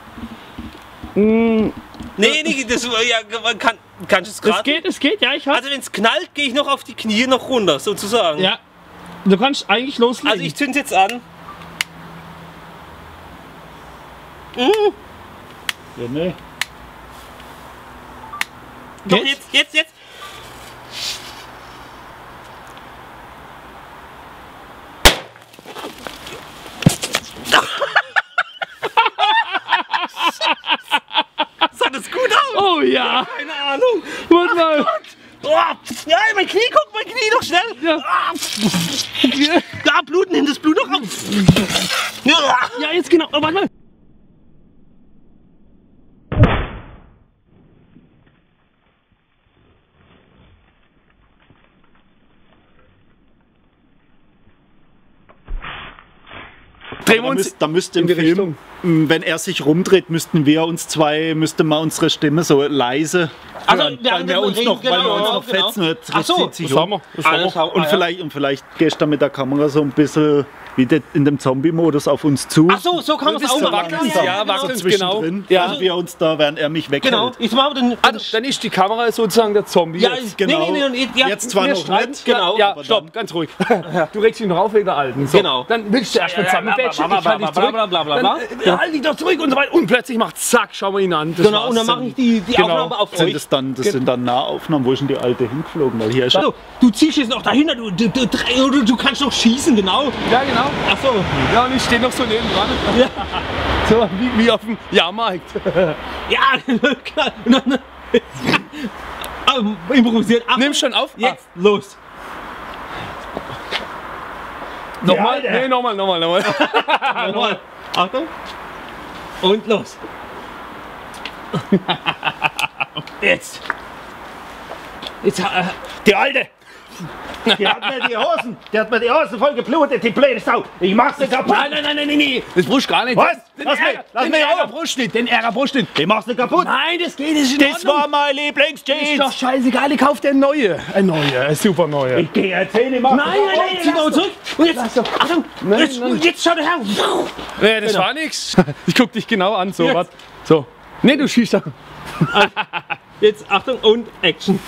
[SPEAKER 3] Mm,
[SPEAKER 2] Nee, nee, das ja, man kann, kannst du es
[SPEAKER 3] Es
[SPEAKER 2] gerade?
[SPEAKER 3] geht, es geht, ja, ich hab.
[SPEAKER 2] Also wenn es knallt, gehe ich noch auf die Knie noch runter, sozusagen.
[SPEAKER 3] Ja, du kannst eigentlich loslegen.
[SPEAKER 2] Also ich zünd's jetzt an.
[SPEAKER 1] Ja, nee.
[SPEAKER 2] Doch,
[SPEAKER 3] Jetzt?
[SPEAKER 2] jetzt, jetzt, jetzt. Sah das gut aus?
[SPEAKER 3] Oh ja,
[SPEAKER 2] Keine Ahnung.
[SPEAKER 3] warte mal.
[SPEAKER 2] Oh, ja, mein Knie, guck, mein Knie doch schnell.
[SPEAKER 3] Ja.
[SPEAKER 2] Ah, da, Blut, nimm das Blut doch ab. Ja.
[SPEAKER 3] Ja, jetzt genau. Oh, warte mal. Drehen wir
[SPEAKER 1] Da,
[SPEAKER 3] uns
[SPEAKER 1] müsst, da müsste im
[SPEAKER 3] in die
[SPEAKER 1] Film,
[SPEAKER 3] Richtung.
[SPEAKER 1] m, wenn er sich rumdreht, müssten wir uns zwei, müsste man unsere Stimme so leise
[SPEAKER 2] Also,
[SPEAKER 1] hören,
[SPEAKER 2] während
[SPEAKER 1] weil wir
[SPEAKER 2] wir
[SPEAKER 1] uns
[SPEAKER 2] reden,
[SPEAKER 1] noch, weil wir
[SPEAKER 2] genau,
[SPEAKER 1] uns noch
[SPEAKER 2] genau.
[SPEAKER 1] fetzen. Jetzt
[SPEAKER 2] Ach so,
[SPEAKER 1] dreht sich
[SPEAKER 3] Das
[SPEAKER 1] um.
[SPEAKER 3] haben wir. Das haben
[SPEAKER 2] Alles
[SPEAKER 3] wir.
[SPEAKER 2] hau-
[SPEAKER 1] Und
[SPEAKER 2] ah, ja.
[SPEAKER 1] vielleicht, und vielleicht gehst du mit der Kamera so ein bisschen wie de, in dem Zombie-Modus auf uns zu.
[SPEAKER 2] Ach so, so kann man es auch
[SPEAKER 3] so
[SPEAKER 2] machen.
[SPEAKER 3] wackeln,
[SPEAKER 2] Ja,
[SPEAKER 3] ja,
[SPEAKER 2] genau.
[SPEAKER 3] wackeln.
[SPEAKER 1] so
[SPEAKER 3] ganz genau.
[SPEAKER 1] zwischendrin.
[SPEAKER 3] Ja.
[SPEAKER 1] Also wir uns da, während er mich weghält.
[SPEAKER 2] Genau, ich mache den...
[SPEAKER 3] Also, dann ist die Kamera sozusagen der Zombie.
[SPEAKER 2] ja,
[SPEAKER 3] jetzt.
[SPEAKER 1] Genau.
[SPEAKER 2] Nee, nee, nee, ja,
[SPEAKER 1] Jetzt zwar
[SPEAKER 3] Wir
[SPEAKER 1] noch
[SPEAKER 3] streiten,
[SPEAKER 1] nicht.
[SPEAKER 2] genau.
[SPEAKER 3] Ja,
[SPEAKER 1] aber
[SPEAKER 3] stopp,
[SPEAKER 1] dann-
[SPEAKER 3] ganz ruhig. Du regst dich noch auf wegen der Alten. So,
[SPEAKER 2] Genau.
[SPEAKER 3] Dann willst du erst mal zusammen
[SPEAKER 2] bla, bla,
[SPEAKER 3] Bettchen,
[SPEAKER 2] bla,
[SPEAKER 3] ich halt
[SPEAKER 2] bla,
[SPEAKER 3] dich
[SPEAKER 2] bla,
[SPEAKER 3] zurück.
[SPEAKER 2] bla, bla, bla, bla.
[SPEAKER 3] Dann, äh, halt dich doch zurück und so weiter. Und plötzlich macht zack, schau mal ihn an. Das
[SPEAKER 2] Genau,
[SPEAKER 3] war's.
[SPEAKER 2] und dann mache ich die, die
[SPEAKER 3] Genau.
[SPEAKER 2] Aufnahme auf
[SPEAKER 1] Sind
[SPEAKER 2] euch.
[SPEAKER 1] das, dann, das sind dann Nahaufnahmen, wo ist denn die Alte hingeflogen? Weil hier ist
[SPEAKER 2] Also, du ziehst jetzt noch dahinter, du, du, du, du, du kannst noch schießen, genau.
[SPEAKER 3] Ja, genau.
[SPEAKER 2] Ach so.
[SPEAKER 3] Ja, und ich stehe noch so neben dran.
[SPEAKER 2] Ja.
[SPEAKER 3] So wie, wie auf dem Jahrmarkt.
[SPEAKER 2] Ja, klar. Und dann- Ah, improvisiert. Achtung,
[SPEAKER 3] Nimm schon auf.
[SPEAKER 2] Jetzt, los.
[SPEAKER 3] Ah, nochmal? Nee, nochmal, nochmal, nochmal.
[SPEAKER 2] Nochmal. Achtung. Und los. Jetzt. Jetzt. Äh,
[SPEAKER 1] die Alte! Die hat mir die Hosen, die hat mir die Hosen voll geblutet, die blöde Sau. Ich mach's nicht kaputt.
[SPEAKER 4] Nein, nein, nein, nein, nein, nein. Das brauchst du gar nicht.
[SPEAKER 1] Was?
[SPEAKER 4] Den
[SPEAKER 1] Lass mich,
[SPEAKER 4] Ärger,
[SPEAKER 1] lass
[SPEAKER 4] den
[SPEAKER 1] mich
[SPEAKER 4] Ärger
[SPEAKER 1] auf.
[SPEAKER 4] brauchst du nicht, den Ärger brauchst du nicht.
[SPEAKER 1] Ich mach's nicht kaputt.
[SPEAKER 4] Nein, das geht nicht.
[SPEAKER 1] Das war mein Lieblingsjeans.
[SPEAKER 4] Ist doch scheißegal, ich kauf dir eine neue. Eine neue, eine super neue.
[SPEAKER 1] Ich geh jetzt hin, ich mach
[SPEAKER 2] Nein, nein, nein, zieh mal zurück. Und jetzt, Achtung,
[SPEAKER 4] Nein,
[SPEAKER 2] jetzt,
[SPEAKER 4] nein.
[SPEAKER 2] jetzt schau her.
[SPEAKER 4] Nee, das war nix. Ich guck dich genau an, so
[SPEAKER 2] Jetzt.
[SPEAKER 4] was. So. Nee, du schießt da.
[SPEAKER 2] Jetzt, Achtung und Action.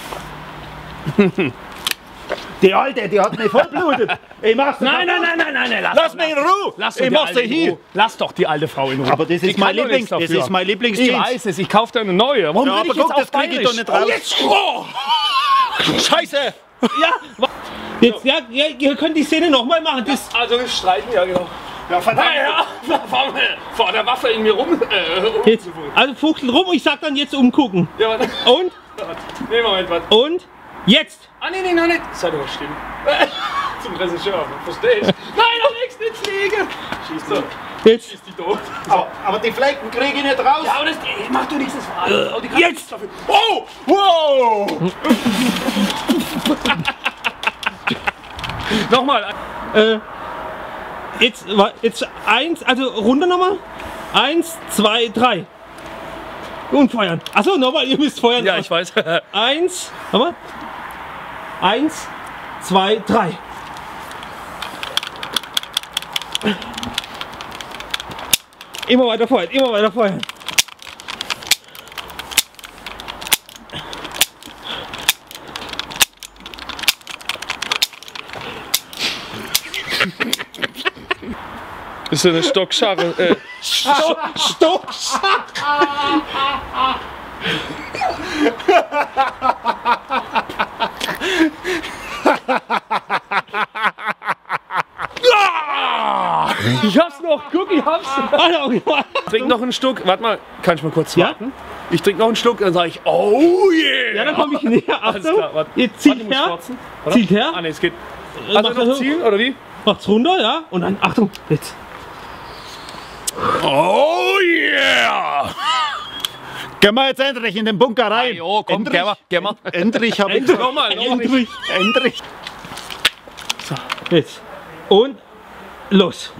[SPEAKER 1] Die Alte, die hat mich voll blutet. Ich mach's nicht
[SPEAKER 4] Nein, nein,
[SPEAKER 1] kaputt.
[SPEAKER 4] nein, nein, nein, nein.
[SPEAKER 1] Lass mich in Ruhe.
[SPEAKER 4] Lass doch
[SPEAKER 1] Ich
[SPEAKER 4] die
[SPEAKER 1] mach's
[SPEAKER 4] Alte
[SPEAKER 1] dir
[SPEAKER 4] in
[SPEAKER 1] hier.
[SPEAKER 4] Ruhe. Lass doch die alte Frau in Ruhe.
[SPEAKER 1] Aber das
[SPEAKER 4] Die
[SPEAKER 1] ist mein
[SPEAKER 4] kann doch
[SPEAKER 1] Lieblings,
[SPEAKER 4] nichts
[SPEAKER 1] das
[SPEAKER 4] dafür.
[SPEAKER 1] ist mein
[SPEAKER 4] Ich
[SPEAKER 1] Lieblingsjeans.
[SPEAKER 4] weiß es, ich kauf dir eine neue. Warum
[SPEAKER 1] Ja,
[SPEAKER 4] rede
[SPEAKER 1] aber
[SPEAKER 4] ich jetzt
[SPEAKER 1] guck,
[SPEAKER 4] auf
[SPEAKER 1] das krieg ich doch
[SPEAKER 4] Bayerisch?
[SPEAKER 1] nicht raus.
[SPEAKER 2] Jetzt,
[SPEAKER 1] Oh. Scheiße.
[SPEAKER 2] ja, jetzt, ja, ja, ihr könnt die Szene nochmal machen. Das,
[SPEAKER 4] Also wir streiten, ja genau.
[SPEAKER 1] Ja, verdammt.
[SPEAKER 4] Ja, ja, vor, vor der Waffe in mir rum. Äh, rum
[SPEAKER 2] jetzt, also fuchtel rum, ich sag dann jetzt umgucken.
[SPEAKER 4] Ja, warte.
[SPEAKER 2] Und,
[SPEAKER 4] Nee, Moment, warte.
[SPEAKER 2] und, jetzt.
[SPEAKER 4] Ah, nee, nee, noch nicht. Sei doch still. Zum Regisseur, versteh ich. Nein, Alex, nicht fliegen. Schieß so.
[SPEAKER 2] Jetzt,
[SPEAKER 4] Schieß die tot.
[SPEAKER 1] Aber, aber die Flecken krieg ich nicht raus.
[SPEAKER 4] Ja, aber das mach du nichts, das war alles. Oh, die kann
[SPEAKER 2] jetzt.
[SPEAKER 4] dafür. Oh! Wow! Nochmal.
[SPEAKER 2] Äh, jetzt, wa- jetzt eins, also runter nochmal. Eins, zwei, drei. Und feuern. Achso, nochmal, ihr müsst feuern.
[SPEAKER 4] Ja, ich weiß.
[SPEAKER 2] Eins, nochmal. Eins, zwei, drei. Immer weiter feuern, immer weiter feuern.
[SPEAKER 4] Das ist eine Stockscharre. Äh,
[SPEAKER 2] Stopp!
[SPEAKER 4] ich hab's noch. Guck, ich hab's.
[SPEAKER 2] Alter, okay.
[SPEAKER 4] Trink noch einen Schluck. Warte mal, kann ich mal kurz
[SPEAKER 2] Ja?
[SPEAKER 4] warten? Ich trinke noch einen Schluck, dann sage ich, oh yeah!
[SPEAKER 2] Ja, dann komme ich näher.
[SPEAKER 4] Alles
[SPEAKER 2] Achtung.
[SPEAKER 4] klar, warte.
[SPEAKER 2] Jetzt
[SPEAKER 4] Warte,
[SPEAKER 2] zieht
[SPEAKER 4] ich muss
[SPEAKER 2] her.
[SPEAKER 4] schwarzen, oder?
[SPEAKER 2] Zieht her.
[SPEAKER 4] Ah ne, es geht.
[SPEAKER 2] Macht
[SPEAKER 4] Also
[SPEAKER 2] er
[SPEAKER 4] noch
[SPEAKER 2] so.
[SPEAKER 4] zielen, oder wie?
[SPEAKER 2] Macht's runter, ja? Und dann, Achtung, jetzt.
[SPEAKER 4] Oh yeah!
[SPEAKER 1] Gehen wir jetzt endlich in den Bunker rein.
[SPEAKER 4] Jo, komm,
[SPEAKER 1] endlich,
[SPEAKER 4] geh mal, geh mal.
[SPEAKER 1] Endlich habe ich
[SPEAKER 4] Endlich, nochmal, nochmal.
[SPEAKER 2] Endlich.
[SPEAKER 1] endlich.
[SPEAKER 2] Jetzt. Und los.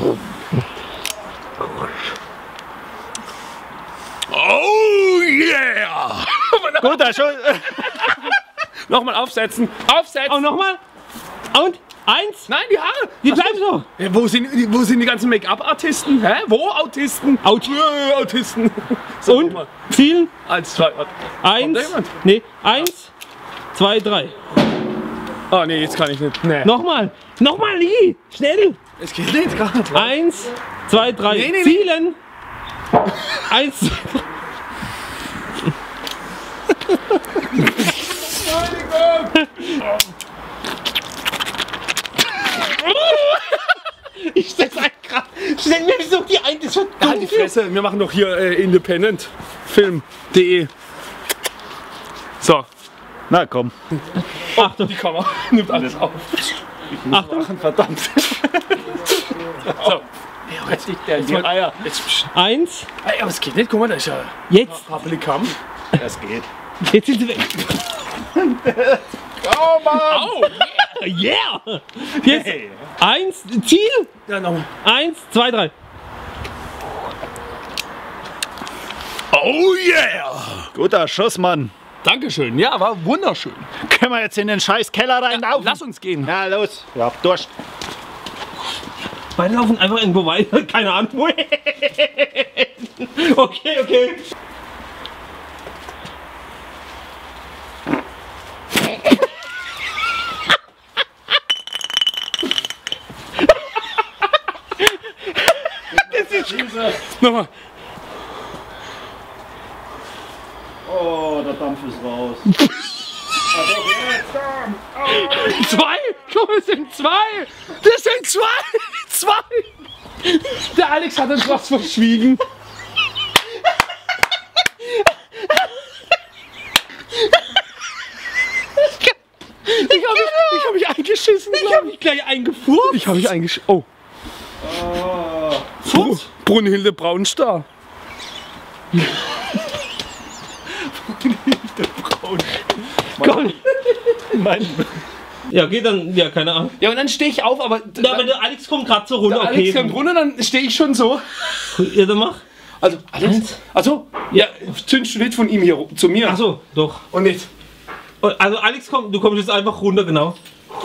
[SPEAKER 4] Oh yeah!
[SPEAKER 1] Gut, da schon.
[SPEAKER 4] Nochmal aufsetzen, aufsetzen!
[SPEAKER 2] Und nochmal. Und eins.
[SPEAKER 4] Nein, die Haare!
[SPEAKER 2] Die bleiben so.
[SPEAKER 4] Ja, wo, sind, die- wo sind die ganzen Make-up-Artisten? Hä? Wo? Autisten?
[SPEAKER 2] Aut.
[SPEAKER 4] Äh, Autisten. So,
[SPEAKER 2] Und
[SPEAKER 4] nochmal.
[SPEAKER 2] zielen.
[SPEAKER 4] Eins, zwei, warte.
[SPEAKER 2] Eins.
[SPEAKER 4] da jemand?
[SPEAKER 2] Nee, eins, zwei, drei.
[SPEAKER 4] Ah, nee, jetzt kann ich nicht. Nee.
[SPEAKER 2] Nochmal. Nochmal, Lee. Schnell.
[SPEAKER 4] Es geht nicht gerade.
[SPEAKER 2] Eins, zwei, drei.
[SPEAKER 4] Nee, nee, nee.
[SPEAKER 2] Zielen. Eins, zwei, drei. Ich stelle ein grad. Schnell mir so die ein. Das wird
[SPEAKER 4] Halt die Fresse, wir machen doch hier äh, Independent Film punkt de. So,
[SPEAKER 1] Na komm.
[SPEAKER 2] Achtung.
[SPEAKER 4] die Kamera nimmt alles auf.
[SPEAKER 2] Achtung.
[SPEAKER 1] Verdammt.
[SPEAKER 4] So. Ja, jetzt liegt der die Eier. Jetzt, psch.
[SPEAKER 2] Eins.
[SPEAKER 4] Ey, aber es geht nicht, guck mal, da ist ja
[SPEAKER 2] Jetzt.
[SPEAKER 4] Papelikam.
[SPEAKER 1] Das geht.
[SPEAKER 2] Jetzt sind sie weg.
[SPEAKER 1] Oh Mann.
[SPEAKER 4] Au!
[SPEAKER 2] Yeah. Jetzt.
[SPEAKER 1] Hey.
[SPEAKER 2] Eins. Ziel.
[SPEAKER 4] Ja, nochmal.
[SPEAKER 2] Eins, zwei, drei.
[SPEAKER 4] Oh yeah!
[SPEAKER 1] Guter Schuss, Mann.
[SPEAKER 4] Dankeschön, ja, war wunderschön.
[SPEAKER 1] Können wir jetzt in den scheiß Keller rein laufen?
[SPEAKER 4] Lass uns gehen.
[SPEAKER 1] Ja, los. Ja, Durst.
[SPEAKER 2] Beide laufen einfach irgendwo weiter. Keine Ahnung wohin. Okay, okay.
[SPEAKER 4] Nochmal.
[SPEAKER 1] Oh, der Dampf ist raus.
[SPEAKER 4] Zwei? Guck mal, es sind zwei! Das sind zwei! Zwei! Der Alex hat uns was verschwiegen. Ich habe mich, ich hab mich eingeschissen.
[SPEAKER 2] Ich hab mich gleich eingefurzt.
[SPEAKER 4] Ich habe mich eingeschissen. Oh. Br Brunhilde Braunstar.
[SPEAKER 2] Komm.
[SPEAKER 1] Mein,
[SPEAKER 2] Ja, geht dann, ja, keine Ahnung.
[SPEAKER 3] Ja, und dann stehe ich auf, aber...
[SPEAKER 2] Ja, wenn der Alex kommt gerade so runter,
[SPEAKER 3] der
[SPEAKER 2] okay.
[SPEAKER 3] Alex kommt runter, dann stehe ich schon so.
[SPEAKER 2] Ja, dann mach.
[SPEAKER 3] Also, Alex? Also, ja, zündest du nicht von ihm hier ru- zu mir.
[SPEAKER 2] Achso, doch.
[SPEAKER 3] Und nicht.
[SPEAKER 2] Also Alex, komm, du kommst jetzt einfach runter, genau.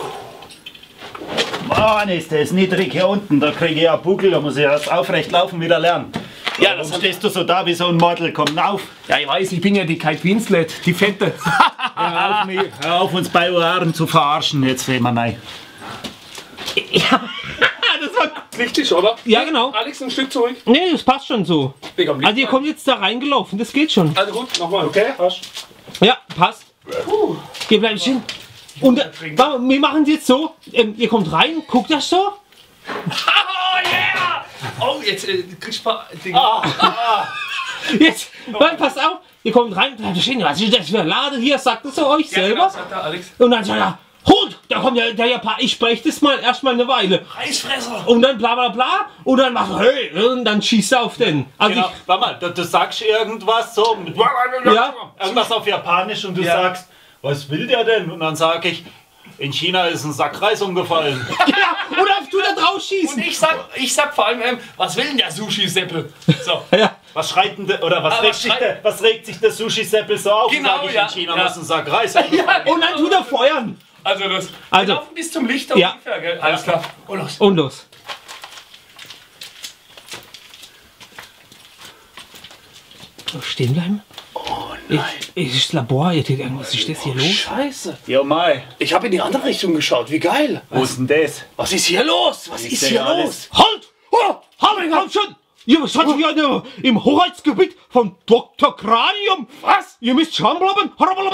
[SPEAKER 1] Mann, ist das niedrig hier unten, da kriege ich ja Buckel, da muss ich erst aufrecht laufen wieder lernen.
[SPEAKER 3] Ja,
[SPEAKER 1] Warum
[SPEAKER 3] das hat-
[SPEAKER 1] stehst du so da wie so ein Model? Komm auf!
[SPEAKER 3] Ja, ich weiß, ich bin ja die Kate Winslet, die Fette.
[SPEAKER 1] Hör auf, mich, hör auf uns bei Ohren zu verarschen, jetzt sehen wir rein.
[SPEAKER 2] Ja,
[SPEAKER 3] Das war richtig, oder?
[SPEAKER 2] ja genau.
[SPEAKER 3] Alex, ein Stück zurück.
[SPEAKER 2] Nee, das passt schon so.
[SPEAKER 3] Digga, am
[SPEAKER 2] Also ihr
[SPEAKER 3] liebsten-
[SPEAKER 2] kommt jetzt da reingelaufen, das geht schon.
[SPEAKER 3] Also gut, nochmal, okay? Passt.
[SPEAKER 2] Ja, passt. Ihr bleibt stehen. Und äh, warte, wir machen es jetzt so, ähm, ihr kommt rein, guckt das so.
[SPEAKER 3] Oh yeah! Oh, jetzt äh, kriegst du ein paar Dinge.
[SPEAKER 2] Jetzt, dann passt auf, ihr kommt rein, bleibt stehen. Was ist das für ein Laden hier, sagt es so euch
[SPEAKER 3] Ja,
[SPEAKER 2] selber.
[SPEAKER 3] genau, sagt der Alex.
[SPEAKER 2] Und dann sagt er, Hund, da kommt der, der Japaner, ich spreche das mal erstmal eine Weile.
[SPEAKER 3] Eisfresser!
[SPEAKER 2] Und dann bla bla bla. Und dann macht er, hey, und dann schießt er auf den. Also
[SPEAKER 1] Genau, warte mal, du, du sagst irgendwas so, mit-
[SPEAKER 2] ich, ja,
[SPEAKER 1] irgendwas auf Japanisch und du
[SPEAKER 3] Ja.
[SPEAKER 1] sagst, was will der denn? Und dann sag ich, in China ist ein Sack Reis umgefallen.
[SPEAKER 2] ja, oder auf du da drauf
[SPEAKER 3] Und
[SPEAKER 2] schießen.
[SPEAKER 3] ich sag, ich sag vor allem, ähm, was will denn der Sushi-Seppel? So.
[SPEAKER 2] Ja.
[SPEAKER 1] Was schreit denn der, oder was,
[SPEAKER 3] Aber
[SPEAKER 1] regt
[SPEAKER 3] was
[SPEAKER 1] sich
[SPEAKER 3] schreit-
[SPEAKER 1] der, was regt sich der Sushi-Seppel so auf?
[SPEAKER 3] Genau,
[SPEAKER 1] Sag ich,
[SPEAKER 3] ja,
[SPEAKER 1] in China
[SPEAKER 3] ja.
[SPEAKER 1] muss ein Sack Reis umgefallen.
[SPEAKER 2] Und dann tut er feuern.
[SPEAKER 3] Also los.
[SPEAKER 2] Also.
[SPEAKER 3] Wir laufen bis zum Licht
[SPEAKER 2] Ja.
[SPEAKER 3] ungefähr, gell? Alles klar. Und los.
[SPEAKER 2] Und los. So, stehen bleiben. Oh nein. Ich, ich, das Labor, ihr tät irgendwas ist das hier los?
[SPEAKER 3] Scheiße.
[SPEAKER 1] Jo Mai,
[SPEAKER 3] Ich habe in die andere Richtung geschaut. Wie geil.
[SPEAKER 1] wo ist denn das?
[SPEAKER 3] Was ist hier los? Was ist
[SPEAKER 1] ja
[SPEAKER 3] hier
[SPEAKER 1] alles-
[SPEAKER 3] los?
[SPEAKER 2] Halt! Oh, halt, halt schon! Ihr seid hier in, im Hoheitsgebiet von Doktor Kranium.
[SPEAKER 3] Was?
[SPEAKER 2] Ihr müsst schauen bleiben.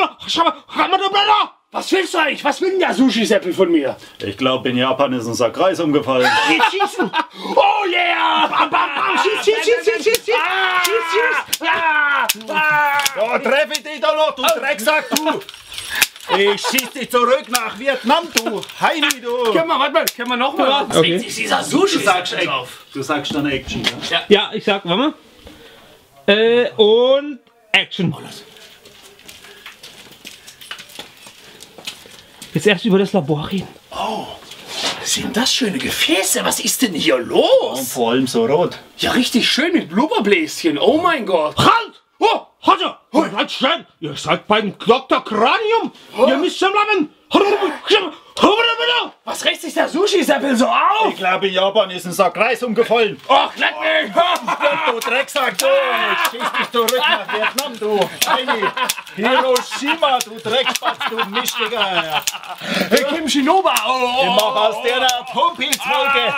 [SPEAKER 3] Was willst du eigentlich? Was will denn der Sushi-Seppel von mir?
[SPEAKER 1] Ich glaube, in Japan ist ein Sack Reis umgefallen.
[SPEAKER 2] Jetzt schießen!
[SPEAKER 3] Oh yeah!
[SPEAKER 2] Bam, bam, bam! Schieß, schieß, schieß, schieß, schieß, schieß! Schieß, schieß!
[SPEAKER 3] Ah! Ah!
[SPEAKER 1] Oh, treffe ich dich doch noch, du Drecksack, du! Ich schieß dich zurück nach Vietnam, du Heini, du!
[SPEAKER 3] Können wir, warte mal, können wir noch mal? Was
[SPEAKER 2] Okay.
[SPEAKER 3] regt sich dieser
[SPEAKER 1] Du sagst,
[SPEAKER 3] Sushi-Seppel
[SPEAKER 1] Ac-
[SPEAKER 3] auf?
[SPEAKER 1] du sagst dann Action, ja?
[SPEAKER 2] Ja, ich sag, warte mal. Äh, und Action. Jetzt erst über das Labor reden.
[SPEAKER 3] Was sind das schöne Gefäße? Was ist denn hier
[SPEAKER 1] Und
[SPEAKER 3] los?
[SPEAKER 1] vor allem so rot.
[SPEAKER 3] Ja, richtig schön mit Blubberbläschen. Oh mein Gott.
[SPEAKER 2] Halt! Oh, Hatte! Halt stehen! Ihr seid beim Doktor Kranium! Ihr müsst schon bleiben!
[SPEAKER 3] Was regt sich der Sushi-Seppel so auf?
[SPEAKER 1] Ich glaube, in Japan ist ein Sack Reis umgefallen.
[SPEAKER 3] Och, leck mich!
[SPEAKER 1] Du Drecksack, du! Ich schieß dich zurück nach Vietnam, du Heini! Hiroshima, du Dreckspatz, du Mischdiger!
[SPEAKER 3] Kim Shinoba! Oh,
[SPEAKER 1] Ich mach aus der eine Atompilzwolke!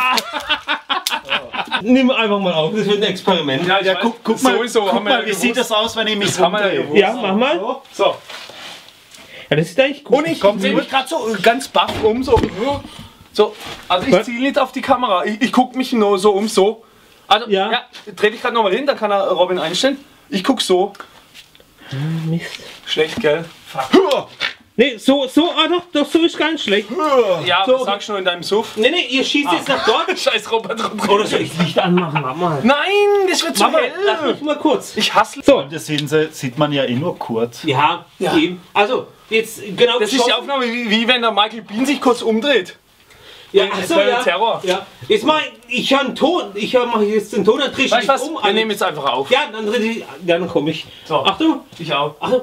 [SPEAKER 2] Nimm einfach mal auf, das wird ein Experiment.
[SPEAKER 3] Ja,
[SPEAKER 1] Ja, guck, guck mal,
[SPEAKER 3] sowieso
[SPEAKER 1] guck
[SPEAKER 3] haben wir
[SPEAKER 1] mal
[SPEAKER 3] ja
[SPEAKER 1] wie sieht
[SPEAKER 3] gewusst.
[SPEAKER 1] das aus, wenn ich mich
[SPEAKER 3] haben wir ja
[SPEAKER 1] umdrehe?
[SPEAKER 3] gewusst.
[SPEAKER 2] Ja, mach mal.
[SPEAKER 3] So.
[SPEAKER 2] Ja, das sieht eigentlich gut.
[SPEAKER 3] Und ich
[SPEAKER 1] Komm
[SPEAKER 3] drehe
[SPEAKER 1] zurück.
[SPEAKER 3] mich gerade so ganz baff um, so. So, also ich
[SPEAKER 2] Was?
[SPEAKER 3] ziele nicht auf die Kamera. Ich, ich gucke mich nur so um, so. Also,
[SPEAKER 2] Ja.
[SPEAKER 3] ja, dreh dich gerade nochmal hin, dann kann er Robin einstellen. Ich guck so.
[SPEAKER 2] Mist.
[SPEAKER 3] Schlecht, gell?
[SPEAKER 2] Nee, so, so, ah doch, doch, so ist ganz schlecht.
[SPEAKER 3] Ja,
[SPEAKER 2] So,
[SPEAKER 3] so, sag schon in deinem Suff.
[SPEAKER 2] Nee, nee, ihr schießt jetzt nach dort.
[SPEAKER 3] Scheiß Robert.
[SPEAKER 2] Oder soll ich das Licht anmachen? Warte mal.
[SPEAKER 3] Nein, das wird zu
[SPEAKER 2] Mama, lass
[SPEAKER 3] hell.
[SPEAKER 2] mich mal kurz.
[SPEAKER 3] Ich hasse.
[SPEAKER 2] So,
[SPEAKER 1] Das sehen sie, sieht man ja eh nur kurz.
[SPEAKER 2] ja,
[SPEAKER 3] Ja.
[SPEAKER 2] eben. Also, jetzt genau
[SPEAKER 3] Das ist die
[SPEAKER 2] geschossen.
[SPEAKER 3] Aufnahme, wie, wie wenn der Michael Bean sich kurz umdreht.
[SPEAKER 2] Ja,
[SPEAKER 3] Das
[SPEAKER 2] achso,
[SPEAKER 3] wäre
[SPEAKER 2] ja.
[SPEAKER 3] Terror.
[SPEAKER 2] Ja. Jetzt mal, ich höre einen Ton. Ich höre mal jetzt den Ton, dann drehe ich
[SPEAKER 3] Weißt
[SPEAKER 2] mich
[SPEAKER 3] du was?
[SPEAKER 2] um.
[SPEAKER 3] Wir nehmen jetzt einfach auf.
[SPEAKER 2] Ja, dann drehe ich, dann komme ich.
[SPEAKER 3] So.
[SPEAKER 2] Achtung,
[SPEAKER 3] Ich auch.
[SPEAKER 2] Achtung.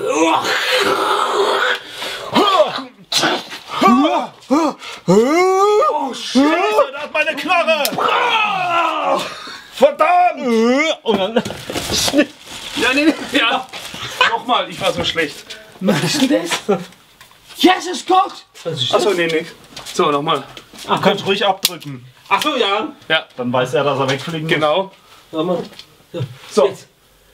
[SPEAKER 1] Oh, Scheiße, da hat meine Knarre! Verdammt!
[SPEAKER 2] Und dann,
[SPEAKER 3] Ja, nee, nee. Ja. Nochmal, ich war so schlecht.
[SPEAKER 2] was ist denn das? Jesus Gott! Was ist das?
[SPEAKER 3] Achso, nee, nix. So, nochmal.
[SPEAKER 1] Du kannst ruhig abdrücken.
[SPEAKER 2] Achso, ja.
[SPEAKER 3] Ja,
[SPEAKER 1] Dann weiß er, dass er wegfliegen muss.
[SPEAKER 3] genau.
[SPEAKER 2] Warte mal.
[SPEAKER 3] So.
[SPEAKER 2] Jetzt.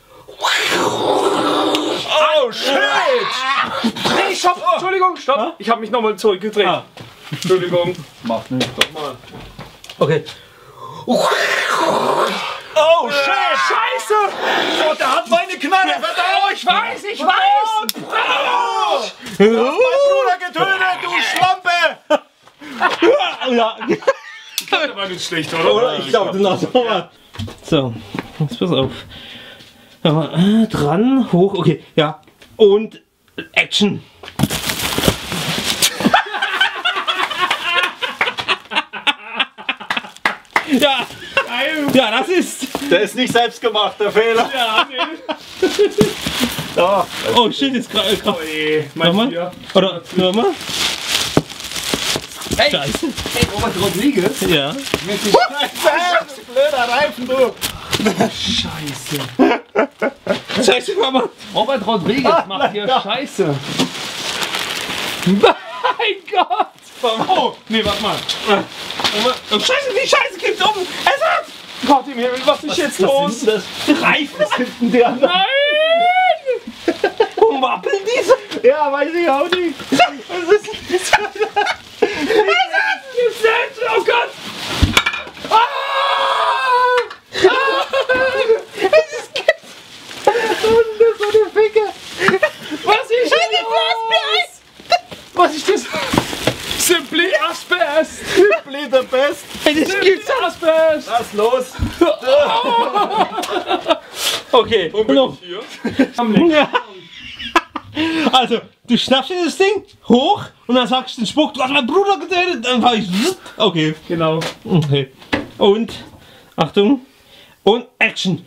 [SPEAKER 1] Oh, shit!
[SPEAKER 3] Nee, stopp! Entschuldigung, stopp! Ich habe mich nochmal zurückgedreht.
[SPEAKER 2] Ah.
[SPEAKER 3] Entschuldigung.
[SPEAKER 1] Macht nichts.
[SPEAKER 3] Nochmal.
[SPEAKER 2] Okay.
[SPEAKER 1] Oh, shit!
[SPEAKER 3] Scheiße!
[SPEAKER 1] Oh, der hat meine Knarre! Verdammt!
[SPEAKER 3] Ich weiß, ich weiß!
[SPEAKER 1] Du hast meinen Bruder getötet, du Schlampe!
[SPEAKER 2] Ja.
[SPEAKER 3] Das war nicht schlecht, oder?
[SPEAKER 2] Oder? Ich glaube, genau so war. So, jetzt pass auf. Warte mal, äh, dran, hoch, okay, ja. Und Action.
[SPEAKER 3] Ja, ja, das ist.
[SPEAKER 1] Der ist nicht selbst gemacht, der Fehler.
[SPEAKER 3] Ja, nee.
[SPEAKER 1] Ja.
[SPEAKER 3] Oh shit, jetzt gerade.
[SPEAKER 4] Oh je, mein
[SPEAKER 3] Nochmal?
[SPEAKER 4] Tier.
[SPEAKER 3] Oder nochmal?
[SPEAKER 4] Hey,
[SPEAKER 3] Scheiße.
[SPEAKER 4] hey, Robert Rodriguez.
[SPEAKER 3] Ja.
[SPEAKER 1] Blöder Reifen, du.
[SPEAKER 4] Scheiße.
[SPEAKER 3] Scheiße, Mama.
[SPEAKER 4] Robert Rodriguez macht hier Scheiße.
[SPEAKER 3] Mein Gott. Oh, nee, warte mal.
[SPEAKER 2] Oh, Scheiße, die Scheiße kippt um. Es hat.
[SPEAKER 3] Gott im Himmel, was ist jetzt los?
[SPEAKER 1] Das
[SPEAKER 2] Reifen.
[SPEAKER 1] was hinten der andere.
[SPEAKER 3] Nein!
[SPEAKER 2] Warum wappeln diese?
[SPEAKER 1] Ja, weiß ich auch nicht.
[SPEAKER 2] Was ist das?
[SPEAKER 3] Jetzt selbst, oh Gott! Ah!
[SPEAKER 1] Was ist das für eine Ficke?
[SPEAKER 3] Was ist das? Was ist das? Simply Asbest!
[SPEAKER 1] Simply the best.
[SPEAKER 3] Simply Asbest!
[SPEAKER 1] Was ist los?
[SPEAKER 3] Okay, noch.
[SPEAKER 2] Ja. Also, du schnappst dir das Ding hoch und dann sagst du den Spruch, du hast meinen Bruder getötet, dann fahr ich. Okay.
[SPEAKER 3] Genau.
[SPEAKER 2] Okay. Und, Achtung, und Action.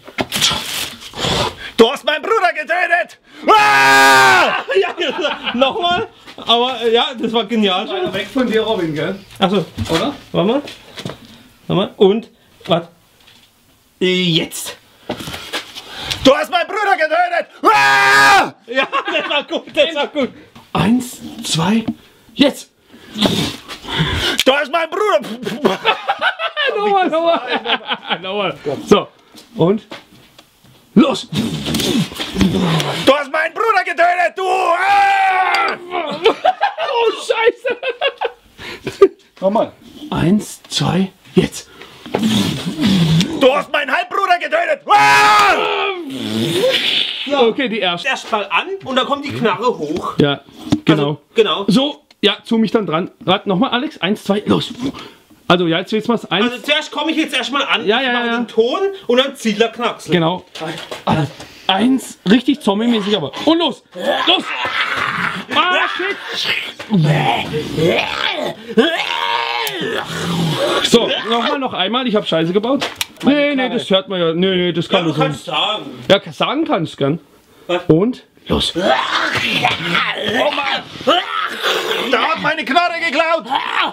[SPEAKER 1] Du hast meinen Bruder getötet! Ah!
[SPEAKER 2] Ja, ja, nochmal. Aber äh, ja, das war genial.
[SPEAKER 4] Einer weg von dir, Robin, gell?
[SPEAKER 2] Achso,
[SPEAKER 4] Oder?
[SPEAKER 2] warte mal. Warte mal. Und, warte. Äh, Jetzt.
[SPEAKER 1] Du hast meinen Bruder getötet! Ah!
[SPEAKER 2] Ja, das war gut, das war gut.
[SPEAKER 3] Eins, zwei, jetzt!
[SPEAKER 1] Du hast meinen Bruder!
[SPEAKER 3] Nochmal, nochmal! Nochmal. So, und? Los!
[SPEAKER 1] Du hast meinen Bruder getötet! Du! Ah!
[SPEAKER 3] Oh, Scheiße!
[SPEAKER 1] Nochmal.
[SPEAKER 3] Eins, zwei, jetzt!
[SPEAKER 1] Du hast meinen Halbbruder getötet! Ah!
[SPEAKER 3] Okay, die erste.
[SPEAKER 2] Erst mal an und dann kommt die Knarre hoch.
[SPEAKER 3] Ja, genau.
[SPEAKER 2] Also, genau.
[SPEAKER 3] So, ja, zu mich dann dran. Warte, nochmal, Alex. Eins, zwei, los! Also, ja, jetzt wird's mal eins.
[SPEAKER 2] Also zuerst komme ich jetzt erstmal an,
[SPEAKER 3] Ja,
[SPEAKER 2] ich
[SPEAKER 3] ja,
[SPEAKER 2] mache
[SPEAKER 3] ja.
[SPEAKER 2] den Ton und dann zieht der Knacksel.
[SPEAKER 3] Genau. Also, eins, richtig zombie-mäßig aber. Und los! Los! Ah, shit! So, nochmal, noch einmal. Ich habe Scheiße gebaut. Nee, nee, das hört man ja. Nee, nee, das
[SPEAKER 2] Ja,
[SPEAKER 3] kann
[SPEAKER 2] du
[SPEAKER 3] man
[SPEAKER 2] kannst
[SPEAKER 3] so.
[SPEAKER 2] sagen.
[SPEAKER 3] Ja, sagen kannst gern.
[SPEAKER 2] Was?
[SPEAKER 3] Und los.
[SPEAKER 1] Der hat meine Knarre geklaut!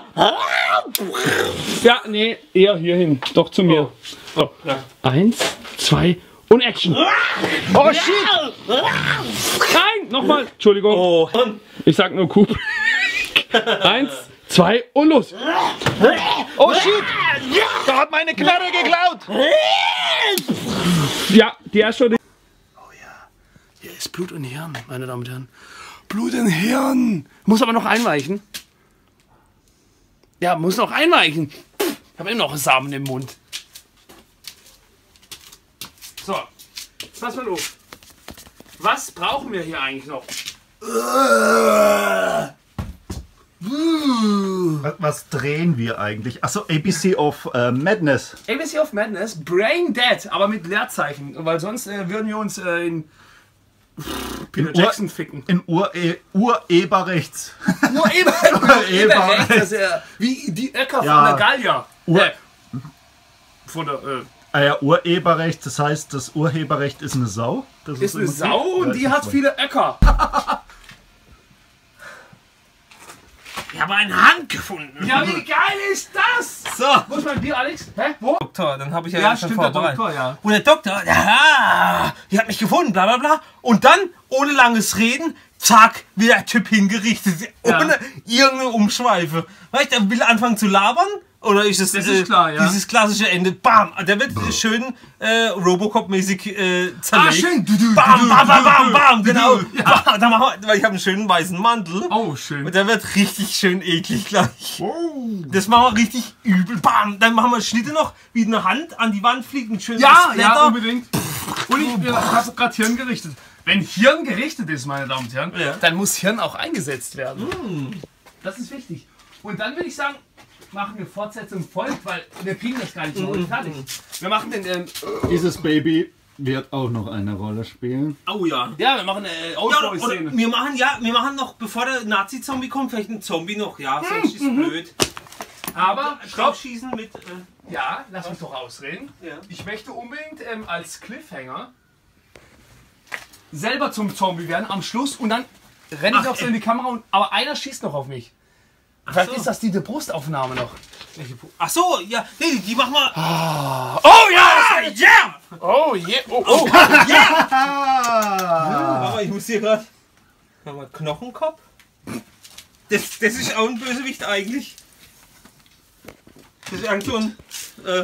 [SPEAKER 3] Ja, nee, eher hierhin. Doch zu mir. So.
[SPEAKER 2] Ja.
[SPEAKER 3] Eins, zwei und Action.
[SPEAKER 1] Oh shit!
[SPEAKER 3] Nein, nochmal. Entschuldigung.
[SPEAKER 2] Oh. Und
[SPEAKER 3] Ich sag nur Coop. Eins, zwei und los.
[SPEAKER 1] Oh shit! Der hat meine Knarre geklaut!
[SPEAKER 3] Ja, die erste.
[SPEAKER 4] Hier ist Blut und Hirn, meine Damen und Herren. Blut und Hirn. Muss aber noch einweichen. Ja, muss noch einweichen. Ich habe immer noch einen Samen im Mund. So, jetzt pass mal los. Was brauchen wir hier eigentlich noch?
[SPEAKER 1] Was, was drehen wir eigentlich? Achso, A B C of äh, Madness.
[SPEAKER 4] A B C of Madness, Brain Dead, aber mit Leerzeichen, weil sonst äh, würden wir uns äh, in Peter
[SPEAKER 1] Ur-
[SPEAKER 4] Jackson ficken.
[SPEAKER 1] In Ur Ureberrechts.
[SPEAKER 4] Nur Eberrecht, das ist ja wie die Äcker
[SPEAKER 1] Ja.
[SPEAKER 4] von der Gallier.
[SPEAKER 1] Ur
[SPEAKER 4] Äh, von der, äh,
[SPEAKER 1] ah ja, Ureberrecht, das heißt, das Urheberrecht ist eine Sau. Das
[SPEAKER 4] ist eine
[SPEAKER 1] immer
[SPEAKER 4] Sau
[SPEAKER 1] gut.
[SPEAKER 4] und
[SPEAKER 1] Ja,
[SPEAKER 4] die
[SPEAKER 1] ist
[SPEAKER 4] hat
[SPEAKER 1] so.
[SPEAKER 4] viele Äcker.
[SPEAKER 2] ich habe eine Hand gefunden.
[SPEAKER 4] Ja, wie geil ist das?
[SPEAKER 2] So.
[SPEAKER 4] Wo ist mein Bier, Alex? Hä? Wo?
[SPEAKER 2] Doktor, dann habe ich ja,
[SPEAKER 4] Ja,
[SPEAKER 2] schon
[SPEAKER 4] stimmt, der
[SPEAKER 2] vorbereitet.
[SPEAKER 4] Doktor, ja.
[SPEAKER 2] Und der Doktor, ja, die hat mich gefunden, bla bla bla. Und dann, ohne langes Reden, zack, wird der Typ hingerichtet.
[SPEAKER 4] Ja.
[SPEAKER 2] Ohne irgendeine Umschweife. Weißt du, er will anfangen zu labern. Oder ist es
[SPEAKER 4] Das ist klar, ja.
[SPEAKER 2] dieses klassische Ende? Bam! Der wird schön äh, Robocop-mäßig äh, zerlegt.
[SPEAKER 4] Ah, schön. Du, du,
[SPEAKER 2] Bam,
[SPEAKER 4] du,
[SPEAKER 2] bam, bam,
[SPEAKER 4] du,
[SPEAKER 2] bam,
[SPEAKER 4] du,
[SPEAKER 2] bam,
[SPEAKER 4] du,
[SPEAKER 2] genau.
[SPEAKER 4] du, ja.
[SPEAKER 2] Bam, dann machen wir, weil ich habe einen schönen weißen Mantel.
[SPEAKER 4] Oh, schön.
[SPEAKER 2] Und der wird richtig schön eklig gleich. Das machen wir richtig übel. Bam! Dann machen wir Schnitte noch, wie eine Hand an die Wand fliegt, ein schönes
[SPEAKER 4] Ja, ja,
[SPEAKER 2] Splatter.
[SPEAKER 4] unbedingt. Und ich, ich habe gerade Hirn gerichtet. Wenn Hirn gerichtet ist, meine Damen und Herren,
[SPEAKER 2] Ja.
[SPEAKER 4] dann muss Hirn auch eingesetzt werden. Das ist wichtig. Und dann würde ich sagen, machen wir Fortsetzung folgt, weil wir kriegen das gar nicht so heute fertig. Wir machen den, ähm,
[SPEAKER 1] Dieses Baby wird auch noch eine Rolle spielen.
[SPEAKER 2] Oh ja.
[SPEAKER 4] ja, wir machen eine äh,
[SPEAKER 2] Ja, oder, oder
[SPEAKER 4] Outboy-Szene.
[SPEAKER 2] wir machen ja, wir machen noch, bevor der Nazi-Zombie kommt, vielleicht ein Zombie noch, ja, sonst ist blöd.
[SPEAKER 4] Aber, stopp,
[SPEAKER 2] Draufschießen mit. Äh,
[SPEAKER 4] Ja, lass mich doch ausreden.
[SPEAKER 2] Ja.
[SPEAKER 4] Ich möchte unbedingt ähm, als Cliffhanger selber zum Zombie werden am Schluss und dann renne ich
[SPEAKER 2] Ach,
[SPEAKER 4] auch so
[SPEAKER 2] ey.
[SPEAKER 4] in die Kamera und aber einer schießt noch auf mich. Vielleicht
[SPEAKER 2] so.
[SPEAKER 4] ist das die Brustaufnahme noch.
[SPEAKER 2] Ach so, ja, nee, die machen wir.
[SPEAKER 4] Oh ja!
[SPEAKER 2] Ja!
[SPEAKER 4] Oh yeah! Oh, oh.
[SPEAKER 2] Aber ich muss hier gerade. Haben wir Knochenkopf? Das, das ist auch ein Bösewicht eigentlich. Das ist irgend so ein. Äh,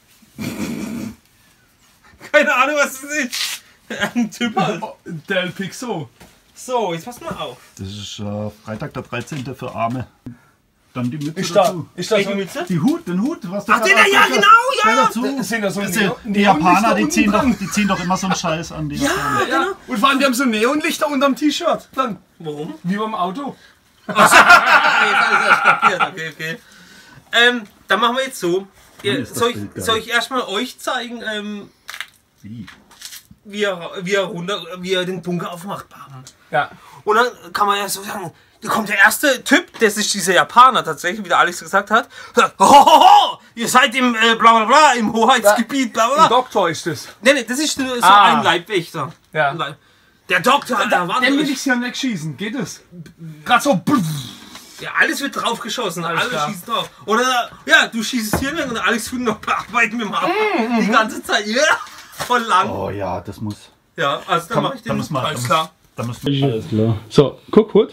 [SPEAKER 2] keine Ahnung, was das ist. Ein Typ halt.
[SPEAKER 4] Del Pixo.
[SPEAKER 2] So, jetzt pass mal auf.
[SPEAKER 1] Das ist äh, Freitag der dreizehnte für Arme. Dann die Mütze
[SPEAKER 4] Ist da,
[SPEAKER 1] dazu.
[SPEAKER 4] ist da
[SPEAKER 2] Welche
[SPEAKER 4] so
[SPEAKER 2] Mütze?
[SPEAKER 1] Die Hut, den Hut, was du
[SPEAKER 2] Ach, den, ja, genau, ja!
[SPEAKER 1] Dazu.
[SPEAKER 4] Das sind da so
[SPEAKER 1] Das
[SPEAKER 4] Neo-
[SPEAKER 1] sind, die Japaner,
[SPEAKER 4] Neonlichter
[SPEAKER 1] die ziehen,
[SPEAKER 4] unten
[SPEAKER 1] doch,
[SPEAKER 4] dran.
[SPEAKER 1] die ziehen doch immer so einen Scheiß an. Die Japaner.
[SPEAKER 4] Ja, und vor allem, die haben so Neonlichter unterm T-Shirt. Dann,
[SPEAKER 2] Warum?
[SPEAKER 4] wie beim Auto.
[SPEAKER 2] Ah, jetzt habe ich das kapiert. Okay, okay. Ähm, dann machen wir jetzt so. Ihr,
[SPEAKER 1] ist das
[SPEAKER 2] soll, ich,
[SPEAKER 1] Bild geil.
[SPEAKER 2] soll ich erstmal euch zeigen, ähm,
[SPEAKER 1] Wie?
[SPEAKER 2] wie, er, wie, er runter, wie er den Bunker aufmacht?
[SPEAKER 4] Ja.
[SPEAKER 2] Und dann kann man ja so sagen, da kommt der erste Typ, das ist dieser Japaner tatsächlich, wie der Alex gesagt hat. Sagt, Hohoho, ihr seid im äh, bla bla bla, im Hoheitsgebiet, bla
[SPEAKER 4] Ein
[SPEAKER 2] bla.
[SPEAKER 4] Doktor ist es.
[SPEAKER 2] Nee, nee, das ist nur so
[SPEAKER 4] Ah.
[SPEAKER 2] ein Leibwächter.
[SPEAKER 4] Ja.
[SPEAKER 2] Ein Leib- Der Doktor, da war
[SPEAKER 4] Den will ich hier wegschießen. Geht es? Gerade so.
[SPEAKER 2] ja, alles wird drauf geschossen,
[SPEAKER 4] Alles
[SPEAKER 2] alles
[SPEAKER 4] klar.
[SPEAKER 2] schießt drauf. Oder, ja, du schießt hier weg und der Alex tut noch bearbeiten mit dem Hammer.
[SPEAKER 4] Mhm,
[SPEAKER 2] Die ganze Zeit, ja, voll lang.
[SPEAKER 1] Oh ja, das muss.
[SPEAKER 2] Ja, also dann mach ich
[SPEAKER 1] Da
[SPEAKER 2] den.
[SPEAKER 1] muss man.
[SPEAKER 4] Alles
[SPEAKER 1] da
[SPEAKER 4] klar.
[SPEAKER 1] Muss, da muss man alles klar.
[SPEAKER 3] So, guck, Hut.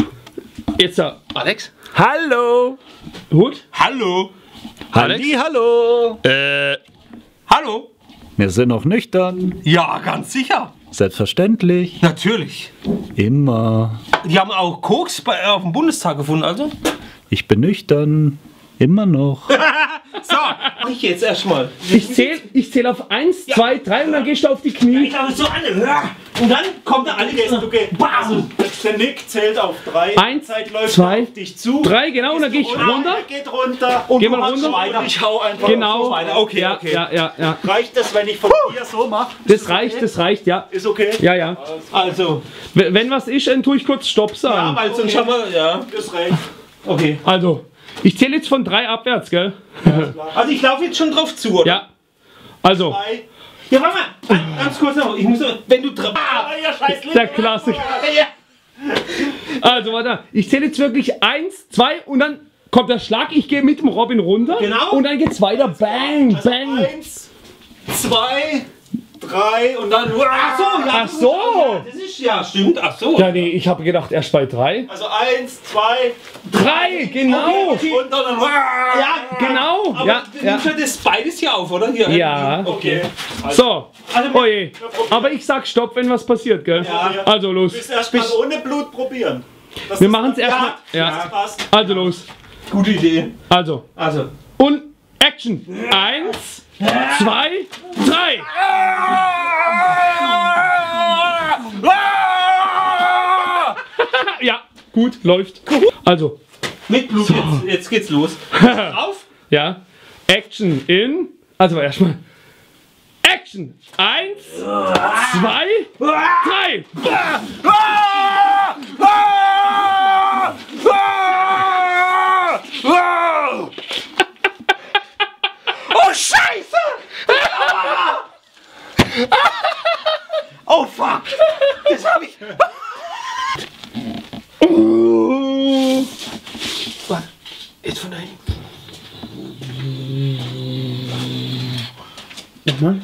[SPEAKER 3] Jetzt da, Alex.
[SPEAKER 1] Hallo!
[SPEAKER 3] Hut.
[SPEAKER 2] Hallo.
[SPEAKER 3] Alex.
[SPEAKER 1] Hallo!
[SPEAKER 3] Äh,
[SPEAKER 2] Hallo.
[SPEAKER 1] Wir sind noch nüchtern.
[SPEAKER 2] Ja, ganz sicher.
[SPEAKER 1] Selbstverständlich.
[SPEAKER 2] Natürlich.
[SPEAKER 1] Immer.
[SPEAKER 2] Die haben auch Koks bei, auf dem Bundestag gefunden, also.
[SPEAKER 1] Ich bin nüchtern. Immer noch.
[SPEAKER 2] So, mach ich jetzt erstmal.
[SPEAKER 3] ich zähle ich zähl auf eins, zwei, drei und dann gehst du auf die Knie.
[SPEAKER 2] Ich habe so alle. Und dann kommt der Alligator.
[SPEAKER 1] Also, der Nick zählt auf drei.
[SPEAKER 3] Eins,
[SPEAKER 1] Zeit läuft
[SPEAKER 3] zwei,
[SPEAKER 1] auf dich zu.
[SPEAKER 3] Drei, genau, und dann geh ich runter.
[SPEAKER 1] Er geht runter. Und
[SPEAKER 3] Geh
[SPEAKER 1] du
[SPEAKER 3] mal
[SPEAKER 1] machst
[SPEAKER 3] runter.
[SPEAKER 1] weiter. Ich hau einfach
[SPEAKER 3] Genau.
[SPEAKER 1] so weiter.
[SPEAKER 2] Okay,
[SPEAKER 3] ja,
[SPEAKER 2] okay.
[SPEAKER 3] ja, ja, ja.
[SPEAKER 1] Reicht das, wenn ich von hier so mache?
[SPEAKER 3] Das reicht, das reicht, ja.
[SPEAKER 1] Ist okay?
[SPEAKER 3] Ja, ja.
[SPEAKER 2] Also,
[SPEAKER 3] W- Wenn was ist, dann tue ich kurz Stopp
[SPEAKER 2] ja,
[SPEAKER 3] sagen.
[SPEAKER 2] weil sonst haben wir, ja.
[SPEAKER 1] Ist recht.
[SPEAKER 2] Okay.
[SPEAKER 3] Also, ich zähle jetzt von drei abwärts, gell?
[SPEAKER 2] Also ich laufe jetzt schon drauf zu, oder?
[SPEAKER 3] Ja. Also,
[SPEAKER 1] Drei.
[SPEAKER 2] Ja, warte mal. Ein- Ganz kurz noch. Ich muss noch, wenn du drauf.
[SPEAKER 1] Ah, ja, scheiß
[SPEAKER 3] der Klassiker. Also, warte. Ich zähle jetzt wirklich eins, zwei und dann kommt der Schlag. Ich gehe mit dem Robin runter.
[SPEAKER 2] Genau.
[SPEAKER 3] Und dann geht's weiter. Bang,
[SPEAKER 1] Also
[SPEAKER 3] bang.
[SPEAKER 1] eins, zwei, drei und dann.
[SPEAKER 2] Ach so, ja.
[SPEAKER 3] Ach so.
[SPEAKER 2] Ja, das ist ja, stimmt. Ach so.
[SPEAKER 3] Ja, nee, ich habe gedacht, erst bei drei.
[SPEAKER 1] Also eins, zwei,
[SPEAKER 3] Drei, genau.
[SPEAKER 2] Okay.
[SPEAKER 1] und dann.
[SPEAKER 2] Ja,
[SPEAKER 3] Genau.
[SPEAKER 2] Aber
[SPEAKER 3] Ja,
[SPEAKER 2] du
[SPEAKER 3] ja.
[SPEAKER 2] nimmst ja das beides hier auf, oder? Hier.
[SPEAKER 3] Ja.
[SPEAKER 2] Okay.
[SPEAKER 3] So.
[SPEAKER 2] Also,
[SPEAKER 3] Oh je. Aber ich sag Stopp, wenn was passiert, gell?
[SPEAKER 1] Ja.
[SPEAKER 3] Also los.
[SPEAKER 1] Bis erstmal ohne Blut probieren. Das
[SPEAKER 3] Wir
[SPEAKER 1] ist-
[SPEAKER 3] machen's erstmal.
[SPEAKER 1] Ja,
[SPEAKER 3] Ja.
[SPEAKER 1] passt.
[SPEAKER 3] Also los.
[SPEAKER 2] Gute Idee.
[SPEAKER 3] Also.
[SPEAKER 2] Also.
[SPEAKER 3] Und Action. Eins, zwei, drei. Ja, gut, läuft. Also,
[SPEAKER 2] Mit Blut jetzt. Jetzt geht's los. Auf.
[SPEAKER 3] ja. Action in. Also erstmal. Action. Eins, zwei, drei.
[SPEAKER 2] Oh, Scheiße! Oh, fuck! Das hab ich. Warte, jetzt von da hinten.
[SPEAKER 3] Nochmal.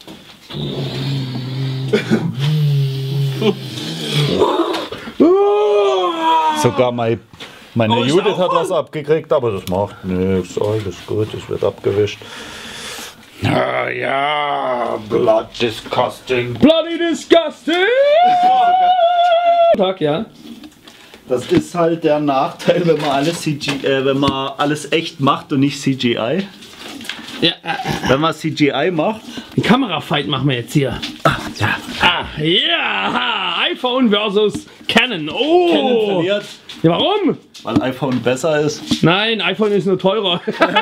[SPEAKER 1] Sogar mein, meine
[SPEAKER 2] Oh, ist
[SPEAKER 1] Judith
[SPEAKER 2] auch
[SPEAKER 1] hat
[SPEAKER 2] voll.
[SPEAKER 1] was abgekriegt, aber das macht nichts. Alles gut, es wird abgewischt. Ah, ja, blood disgusting.
[SPEAKER 3] Bloody disgusting. Tag, ja.
[SPEAKER 1] Das ist halt der Nachteil, wenn man alles C G, äh, wenn man alles echt macht und nicht C G I.
[SPEAKER 3] Ja,
[SPEAKER 1] Wenn man C G I macht,
[SPEAKER 3] einen Kamerafight machen wir jetzt hier.
[SPEAKER 1] ja,
[SPEAKER 3] Ah, ja, iPhone versus Canon. Oh,
[SPEAKER 1] Canon verliert,
[SPEAKER 3] ja, warum?
[SPEAKER 1] weil iPhone besser ist.
[SPEAKER 3] Nein, iPhone ist nur teurer.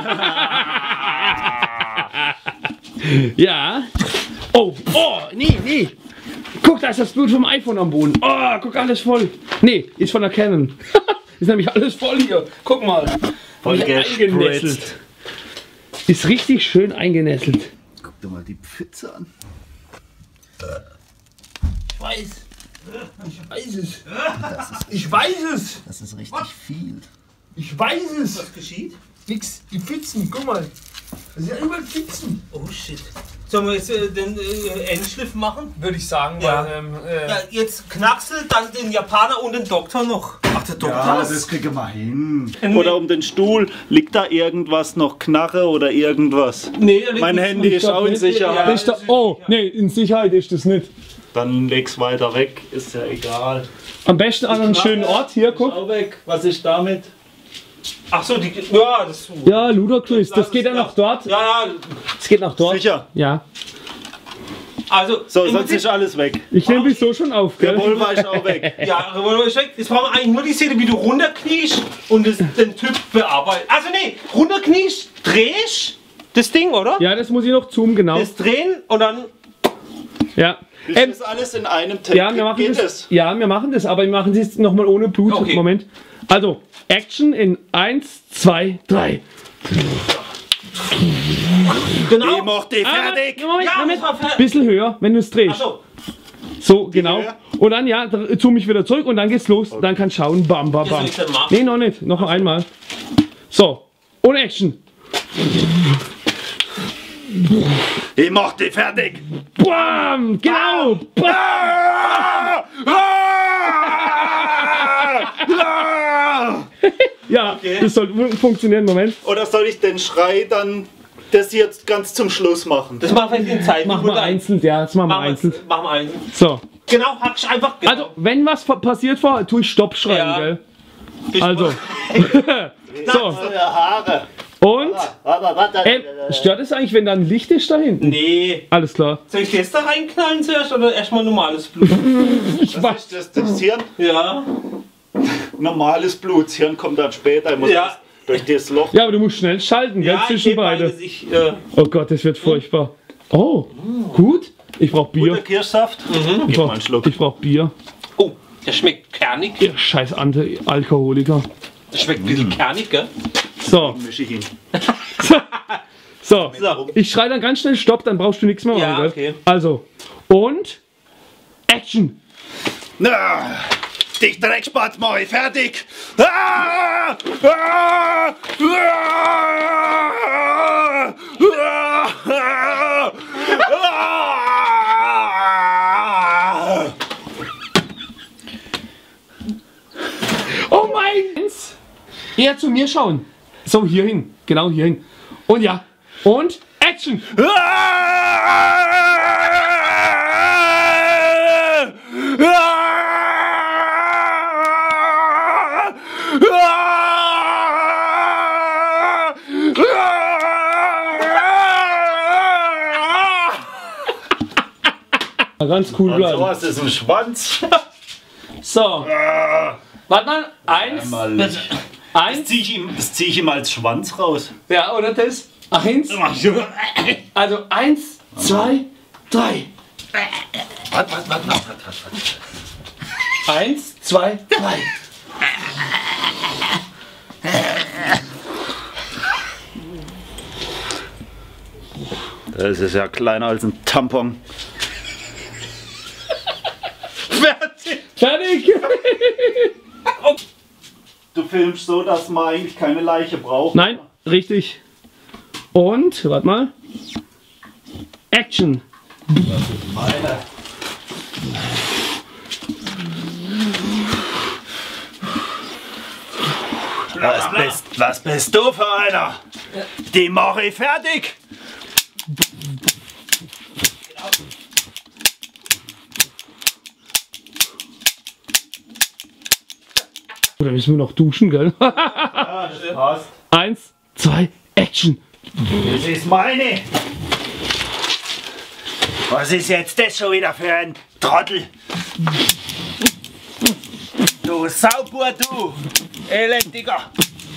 [SPEAKER 3] Ja. Oh, oh, nee, nee. Guck, da ist das Blut vom iPhone am Boden. Oh, guck, alles voll. Nee, ist von der Canon. Ist nämlich alles voll hier. Guck mal.
[SPEAKER 1] Voll
[SPEAKER 3] Hier
[SPEAKER 1] gespritzt.
[SPEAKER 3] eingenestelt. Ist richtig schön eingenässelt.
[SPEAKER 1] Guck dir mal die Pfütze an.
[SPEAKER 2] Ich weiß.
[SPEAKER 3] Ich weiß es. Ich weiß es.
[SPEAKER 1] Das ist richtig viel.
[SPEAKER 3] Ich weiß es.
[SPEAKER 2] Was geschieht?
[SPEAKER 3] Nix, die Pfützen, guck mal. Das sind ja überall Pfützen.
[SPEAKER 2] Oh shit. Sollen wir jetzt äh, den äh, Endschliff machen?
[SPEAKER 3] Würde ich sagen,
[SPEAKER 2] Ja.
[SPEAKER 3] weil, ähm, äh,
[SPEAKER 2] Ja, jetzt Knacksel, dann den Japaner und den Doktor noch. Ach, der Doktor
[SPEAKER 1] Ja,
[SPEAKER 2] ist-
[SPEAKER 1] das kriegen wir hin.
[SPEAKER 2] Nee.
[SPEAKER 1] Oder um den Stuhl. Liegt da irgendwas noch? Knarre oder irgendwas?
[SPEAKER 2] Nee, er liegt
[SPEAKER 1] Mein
[SPEAKER 2] nicht-
[SPEAKER 1] Handy ist auch in
[SPEAKER 2] Ja,
[SPEAKER 1] Sicherheit.
[SPEAKER 3] ist da, oh, nee, in Sicherheit ist das nicht.
[SPEAKER 1] Dann leg's weiter weg. Ist ja egal.
[SPEAKER 3] Am besten an einem schönen Ort. Hier,
[SPEAKER 1] Ist
[SPEAKER 3] guck.
[SPEAKER 1] auch weg. Was ist damit?
[SPEAKER 2] Ach so, die. Ja, das.
[SPEAKER 3] Ja, Ludacris, das geht ja noch dort.
[SPEAKER 2] Ja, ja.
[SPEAKER 3] Das geht noch dort.
[SPEAKER 1] Sicher.
[SPEAKER 3] Ja.
[SPEAKER 2] Also.
[SPEAKER 1] So,
[SPEAKER 2] im
[SPEAKER 1] sonst
[SPEAKER 2] Prinzip-
[SPEAKER 1] ist alles weg.
[SPEAKER 3] Ich nehme dich so schon auf,
[SPEAKER 1] Der
[SPEAKER 3] gell?
[SPEAKER 1] Volvo ist auch weg.
[SPEAKER 2] Ja, Revolver ist weg. Jetzt brauchen wir eigentlich nur die Szene, wie du runterkniest und das, den Typ bearbeitest. Also nee, runterkniest, drehst das Ding, oder?
[SPEAKER 3] Ja, das muss ich noch zoomen, genau.
[SPEAKER 2] Das drehen und dann.
[SPEAKER 3] Ja.
[SPEAKER 1] Ist
[SPEAKER 3] Ähm,
[SPEAKER 1] das alles in einem Take?
[SPEAKER 3] ja, wir machen
[SPEAKER 1] Geht
[SPEAKER 3] das.
[SPEAKER 1] es?
[SPEAKER 3] Ja, wir machen das, aber wir machen das nochmal ohne Blut.
[SPEAKER 2] Okay.
[SPEAKER 3] Moment. Also, Action in eins, zwei, drei.
[SPEAKER 2] Genau.
[SPEAKER 1] Ich mach die fertig.
[SPEAKER 3] Ah, Moment,
[SPEAKER 2] Ja,
[SPEAKER 3] Moment.
[SPEAKER 2] das war fertig.
[SPEAKER 3] Bisschen höher, wenn du es drehst.
[SPEAKER 2] Achso.
[SPEAKER 3] So, genau.
[SPEAKER 1] Höhe?
[SPEAKER 3] Und dann, ja, da- zoom ich wieder zurück und dann geht's los. Dann kannst du schauen. Bam, bam,
[SPEAKER 2] Jetzt
[SPEAKER 3] bam.
[SPEAKER 2] soll ich's dann machen?
[SPEAKER 3] Nee, noch nicht. Noch einmal. So. Und Action.
[SPEAKER 1] Ich mach die fertig.
[SPEAKER 3] Bam! Genau! Bam.
[SPEAKER 1] Ah! Ah!
[SPEAKER 3] Ja, das soll fun- funktionieren. Moment.
[SPEAKER 1] Oder soll ich den Schrei dann das jetzt ganz zum Schluss machen?
[SPEAKER 2] Das machen wir jetzt in Zeit.
[SPEAKER 3] Machen wir einzeln. Ja, das machen wir
[SPEAKER 2] Machen wir
[SPEAKER 3] einzeln.
[SPEAKER 2] einzeln. Machen wir einzeln.
[SPEAKER 3] So.
[SPEAKER 2] Genau, hackst einfach. Genau.
[SPEAKER 3] Also, wenn was fa- passiert vor, tue ich Stopp schreien,
[SPEAKER 2] Ja.
[SPEAKER 3] gell?
[SPEAKER 2] Ich-
[SPEAKER 3] Also. So.
[SPEAKER 1] Eure Haare.
[SPEAKER 3] Und?
[SPEAKER 1] Warte, warte.
[SPEAKER 3] Ähm, stört es eigentlich, wenn da ein Licht ist da hinten?
[SPEAKER 2] Nee.
[SPEAKER 3] Alles klar.
[SPEAKER 2] Soll ich das da reinknallen zuerst oder erstmal normales Blut?
[SPEAKER 1] Was ist das? Das Hirn?
[SPEAKER 2] Ja.
[SPEAKER 1] Normales Blut. Das Hirn kommt dann später. Ich muss
[SPEAKER 2] Ja.
[SPEAKER 1] das durch das Loch.
[SPEAKER 3] Ja, aber du musst schnell schalten, gell?
[SPEAKER 2] Ja, ich
[SPEAKER 3] Zwischen
[SPEAKER 2] heb
[SPEAKER 3] beide.
[SPEAKER 2] beides. Ich, äh,
[SPEAKER 3] Oh Gott, das wird furchtbar. Oh, gut. Ich brauch
[SPEAKER 1] Guter
[SPEAKER 3] Bier.
[SPEAKER 1] Kirschsaft.
[SPEAKER 3] Ich
[SPEAKER 1] Gib mal einen
[SPEAKER 3] brauch,
[SPEAKER 1] Schluck.
[SPEAKER 3] ich brauch Bier.
[SPEAKER 2] oh, der schmeckt kernig.
[SPEAKER 3] Ihr scheiß Anti-Alkoholiker.
[SPEAKER 2] Der schmeckt ein bisschen kernig, gell?
[SPEAKER 3] So,
[SPEAKER 1] Mische ich ihn.
[SPEAKER 3] so.
[SPEAKER 2] So.
[SPEAKER 3] Ich schrei dann ganz schnell Stopp, dann brauchst du nichts mehr
[SPEAKER 2] Ja,
[SPEAKER 3] machen, gell?
[SPEAKER 2] okay.
[SPEAKER 3] Also, und Action.
[SPEAKER 1] Na, dich Dreckspatz mach ich fertig. Ah! Ah! Ah! Ah! Ah!
[SPEAKER 3] Oh mein! Eher zu mir schauen. So, hierhin. Genau hierhin. Und ja. Und Action. Ganz cool
[SPEAKER 1] Und
[SPEAKER 3] bleiben.
[SPEAKER 1] sowas ist ein Schwanz.
[SPEAKER 3] So. Warte mal. Eins.
[SPEAKER 1] Das
[SPEAKER 3] Eins.
[SPEAKER 1] zieh ich ihm, das zieh ich ihm als Schwanz raus.
[SPEAKER 3] Ja, oder das? Eins. Also eins, zwei, drei.
[SPEAKER 2] Warte, warte, warte, warte, warte.
[SPEAKER 3] Eins, zwei, drei.
[SPEAKER 1] Das ist ja kleiner als ein Tampon.
[SPEAKER 2] Fertig.
[SPEAKER 3] Fertig.
[SPEAKER 1] Du filmst so, dass man eigentlich keine Leiche braucht.
[SPEAKER 3] Nein, richtig. Und, warte mal. Action.
[SPEAKER 1] Meine. Was bist, was bist du für einer? Die mache ich fertig.
[SPEAKER 3] Oder müssen wir noch duschen, gell?
[SPEAKER 1] Ja, das passt.
[SPEAKER 3] Eins, zwei, Action.
[SPEAKER 1] Das ist meine. Was ist jetzt das schon wieder für ein Trottel? Du Sauber, du Elendiger.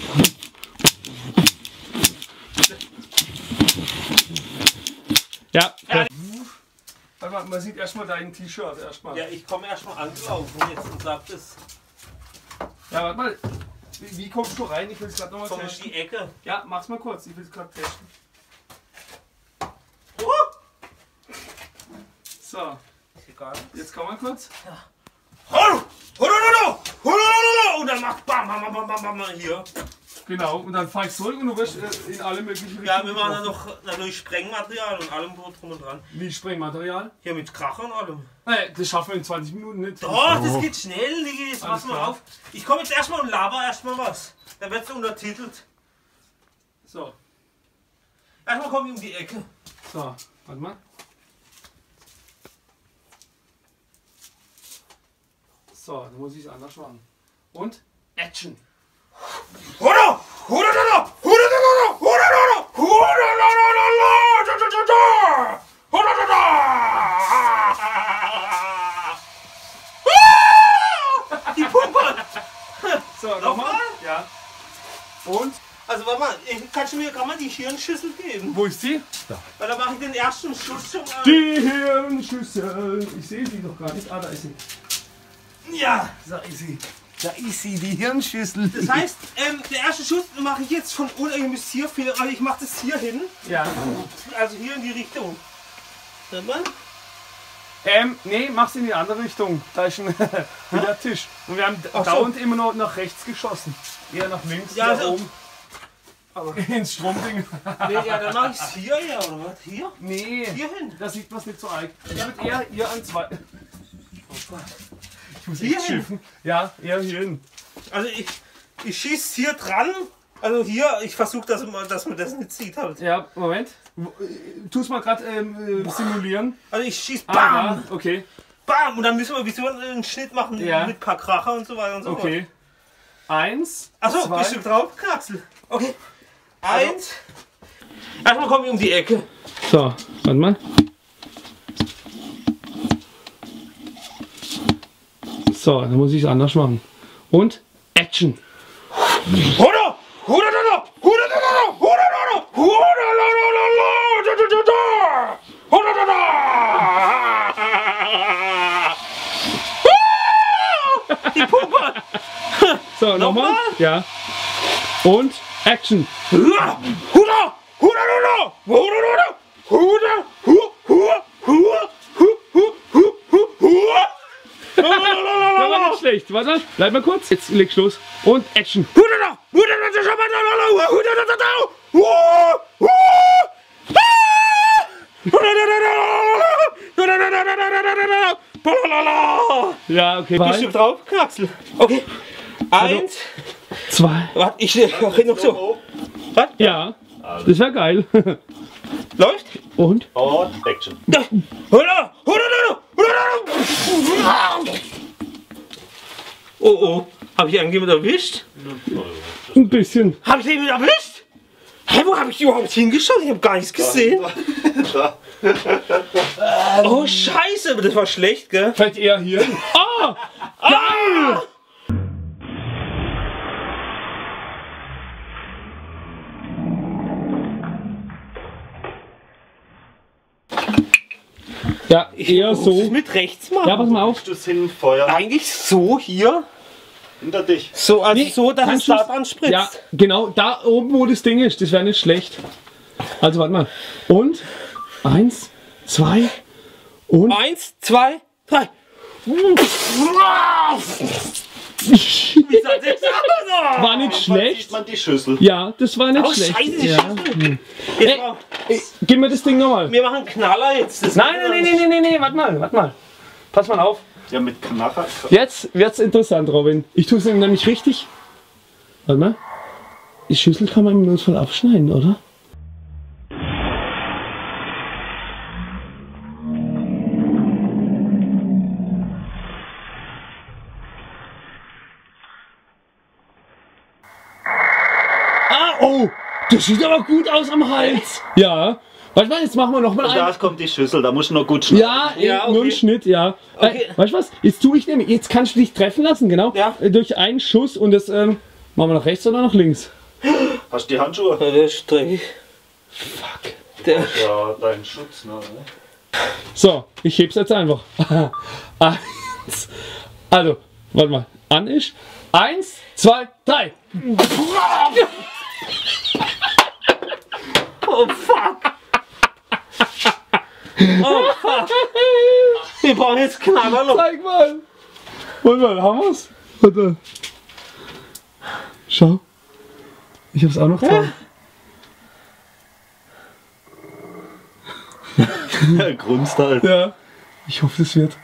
[SPEAKER 3] Ja. Warte mal, man sieht erstmal dein T-Shirt erstmal.
[SPEAKER 2] Ja, ich komme erstmal angelaufen jetzt und sag das.
[SPEAKER 3] Ja, warte mal. Wie, wie kommst du rein? Ich will es gerade nochmal
[SPEAKER 2] Komm in
[SPEAKER 3] testen.
[SPEAKER 2] die Ecke.
[SPEAKER 3] Ja, mach's mal kurz. Ich will es gerade testen. So,
[SPEAKER 2] Egal.
[SPEAKER 3] jetzt kommen wir kurz.
[SPEAKER 2] Und dann macht bam, bam, bam, bam, bam, hier.
[SPEAKER 3] Genau, und dann fahr ich zurück und du wirst äh, in alle möglichen Richtungen.
[SPEAKER 2] Ja, wir machen dann
[SPEAKER 3] getroffen.
[SPEAKER 2] noch natürlich Sprengmaterial und allem drum und dran.
[SPEAKER 3] Wie Sprengmaterial?
[SPEAKER 2] Hier mit Kracher und allem.
[SPEAKER 3] Nee, das schaffen wir in zwanzig Minuten nicht.
[SPEAKER 2] Doch, das geht schnell, Niki, jetzt pass
[SPEAKER 3] Alles
[SPEAKER 2] mal
[SPEAKER 3] klar.
[SPEAKER 2] auf. Ich komme jetzt erstmal und laber erstmal was. Da wird es untertitelt.
[SPEAKER 3] So,
[SPEAKER 2] Erstmal komme ich um die Ecke.
[SPEAKER 3] so, warte mal. So, dann muss ich es anders machen. Und Action.
[SPEAKER 2] Huda! Huda da da! Huda da da! Huda da da! Huda da da da da! Da da da da! Huda da da! Ah! Die Pumpe!
[SPEAKER 3] So, nochmal. Ja. Und?
[SPEAKER 2] Also warte mal, kannst du mir gerade mal die Hirnschüssel geben?
[SPEAKER 3] Wo ist sie?
[SPEAKER 2] Weil da mache ich den ersten Schuss schon mal.
[SPEAKER 3] Die Hirnschüssel. Ich sehe sie doch gar nicht. Ah, da ist sie.
[SPEAKER 2] Ja!
[SPEAKER 3] Da ist sie. Da ist sie, die Hirnschüssel.
[SPEAKER 2] Das heißt, ähm, der erste Schuss mache ich jetzt von unten, ihr müsst hier, also ich mache das hier hin,
[SPEAKER 3] Ja.
[SPEAKER 2] also hier in die Richtung. Hört man?
[SPEAKER 3] Ähm, nee, mach's in die andere Richtung. Da ist ein wieder Tisch. Und wir haben
[SPEAKER 2] Ach so.
[SPEAKER 3] dauernd immer noch nach rechts geschossen. Eher nach links,
[SPEAKER 2] Ja,
[SPEAKER 3] ja,
[SPEAKER 2] also-
[SPEAKER 3] oben. Aber ins Stromding.
[SPEAKER 2] Nee, ja, dann mache ich es hier, ja, oder was? Hier?
[SPEAKER 3] Nee,
[SPEAKER 2] Hier hin.
[SPEAKER 3] da sieht man es nicht so arg. Ich würde eher hier an zwei. Ich muss
[SPEAKER 2] Hier
[SPEAKER 3] echt
[SPEAKER 2] hin?
[SPEAKER 3] schiffen. Ja, eher hier hin.
[SPEAKER 2] Also ich, ich schieße hier dran, also hier, ich versuche, dass, man- dass man das nicht sieht halt.
[SPEAKER 3] Ja, Moment. Tu es mal gerade ähm, äh, simulieren.
[SPEAKER 2] Also ich schieße
[SPEAKER 3] Ah,
[SPEAKER 2] BAM!
[SPEAKER 3] ja, okay.
[SPEAKER 2] BAM! Und dann müssen wir wieso einen Schnitt machen
[SPEAKER 3] Ja.
[SPEAKER 2] mit ein paar Kracher und so weiter und so fort.
[SPEAKER 3] Okay. Eins.
[SPEAKER 2] Achso,
[SPEAKER 3] zwei.
[SPEAKER 2] bist du drauf? Kraxel. Okay. Eins. Erstmal komme ich um die Ecke.
[SPEAKER 3] So, warte mal. So, dann muss ich es anders machen. Und Action.
[SPEAKER 2] Huda! Huda da da! Huda da da! Huda da da! Huda da da da da! Da da da da! Huda da da! Ah! Die Pumpe!
[SPEAKER 3] So, nochmal.
[SPEAKER 2] Nochmal?
[SPEAKER 3] Ja. Und Action.
[SPEAKER 2] Huda! Huda! Huda da da! Huda da da! Huda! Hu! Hu! Hu! Hu! Hu! Hu! Hu! Hu!
[SPEAKER 3] Das war nicht schlecht. Warte, bleib mal kurz. Jetzt leg's los. Und Action.
[SPEAKER 2] Huda da! Huda da da! Huda da da! Huda da da da! Hu! Hu!
[SPEAKER 3] Ja, okay.
[SPEAKER 2] Bist du drauf, Kraxel? Okay. Eins.
[SPEAKER 3] Zwei.
[SPEAKER 2] Warte, ich rede noch so. Was?
[SPEAKER 3] Ja. Das wäre geil.
[SPEAKER 2] Läuft?
[SPEAKER 3] Und?
[SPEAKER 1] Und Action.
[SPEAKER 2] Da. Huda! Huda da! Huda da! Oh oh. Hab ich irgendjemand erwischt?
[SPEAKER 3] Ein bisschen.
[SPEAKER 2] Hab ich jemand erwischt? Hä, wo hab ich überhaupt hingeschaut? Ich hab gar nichts gesehen. Oh Scheiße, aber das war schlecht, gell?
[SPEAKER 3] Vielleicht eher hier. Ah! Geil! Ja, eher
[SPEAKER 2] Muss ich
[SPEAKER 3] so.
[SPEAKER 2] mit rechts machen?
[SPEAKER 3] Ja, pass mal auf.
[SPEAKER 1] Das hin, Feuer
[SPEAKER 2] Eigentlich so hier.
[SPEAKER 1] hinter dich.
[SPEAKER 2] So, also
[SPEAKER 3] Nee,
[SPEAKER 2] so, dass es
[SPEAKER 3] kannst du's-
[SPEAKER 2] da dran spritzt.
[SPEAKER 3] Ja, genau, da oben, wo das Ding ist, das wäre nicht schlecht. Also, warte mal. Und? Eins, zwei und.
[SPEAKER 2] Eins, zwei, drei.
[SPEAKER 3] War nicht
[SPEAKER 1] Sieht
[SPEAKER 3] schlecht.
[SPEAKER 1] man die Schüssel.
[SPEAKER 3] Ja, das war nicht
[SPEAKER 2] Oh,
[SPEAKER 3] schlecht.
[SPEAKER 2] scheiße, die
[SPEAKER 3] ja.
[SPEAKER 2] Schüssel. Jetzt mal,
[SPEAKER 3] Ey, gib mir das Ding nochmal.
[SPEAKER 2] wir machen Knaller jetzt. Das
[SPEAKER 3] Nein, nein, nein, nein, nein, nein, warte mal, warte mal. Pass mal auf.
[SPEAKER 1] Ja, mit Knacher.
[SPEAKER 3] Jetzt wird's interessant, Robin. Ich tue es nämlich richtig. Warte mal. Die Schüssel kann man im Notfall abschneiden, oder? Ah, oh! Das sieht aber gut aus am Hals. Ja. Warte mal, jetzt machen wir noch mal
[SPEAKER 1] Und
[SPEAKER 3] einen.
[SPEAKER 1] da kommt die Schüssel, da musst du noch gut schneiden.
[SPEAKER 3] Ja,
[SPEAKER 2] Ja,
[SPEAKER 3] nur ein
[SPEAKER 2] okay.
[SPEAKER 3] Schnitt, ja.
[SPEAKER 2] Okay.
[SPEAKER 3] Äh, weißt du was? Jetzt tue ich nämlich, jetzt kannst du dich treffen lassen, genau.
[SPEAKER 2] Ja.
[SPEAKER 3] Äh, Durch einen Schuss und das ähm, machen wir nach rechts oder nach links.
[SPEAKER 1] Hast du die Handschuhe?
[SPEAKER 2] Ja, der ist dreckig.
[SPEAKER 3] Fuck.
[SPEAKER 2] Der,
[SPEAKER 1] Ja, dein Schutz, ne?
[SPEAKER 3] So, ich heb's jetzt einfach. Eins. Also, warte mal. An ist. Eins, zwei, drei.
[SPEAKER 2] oh fuck. Oh fuck. Wir brauchen jetzt Knallerloch.
[SPEAKER 3] Zeig mal. Warte mal, haben wir's? Warte. Schau. Ich hab's auch noch dran.
[SPEAKER 1] Ja, grunzt halt.
[SPEAKER 3] Ja. Ich hoffe, das wird.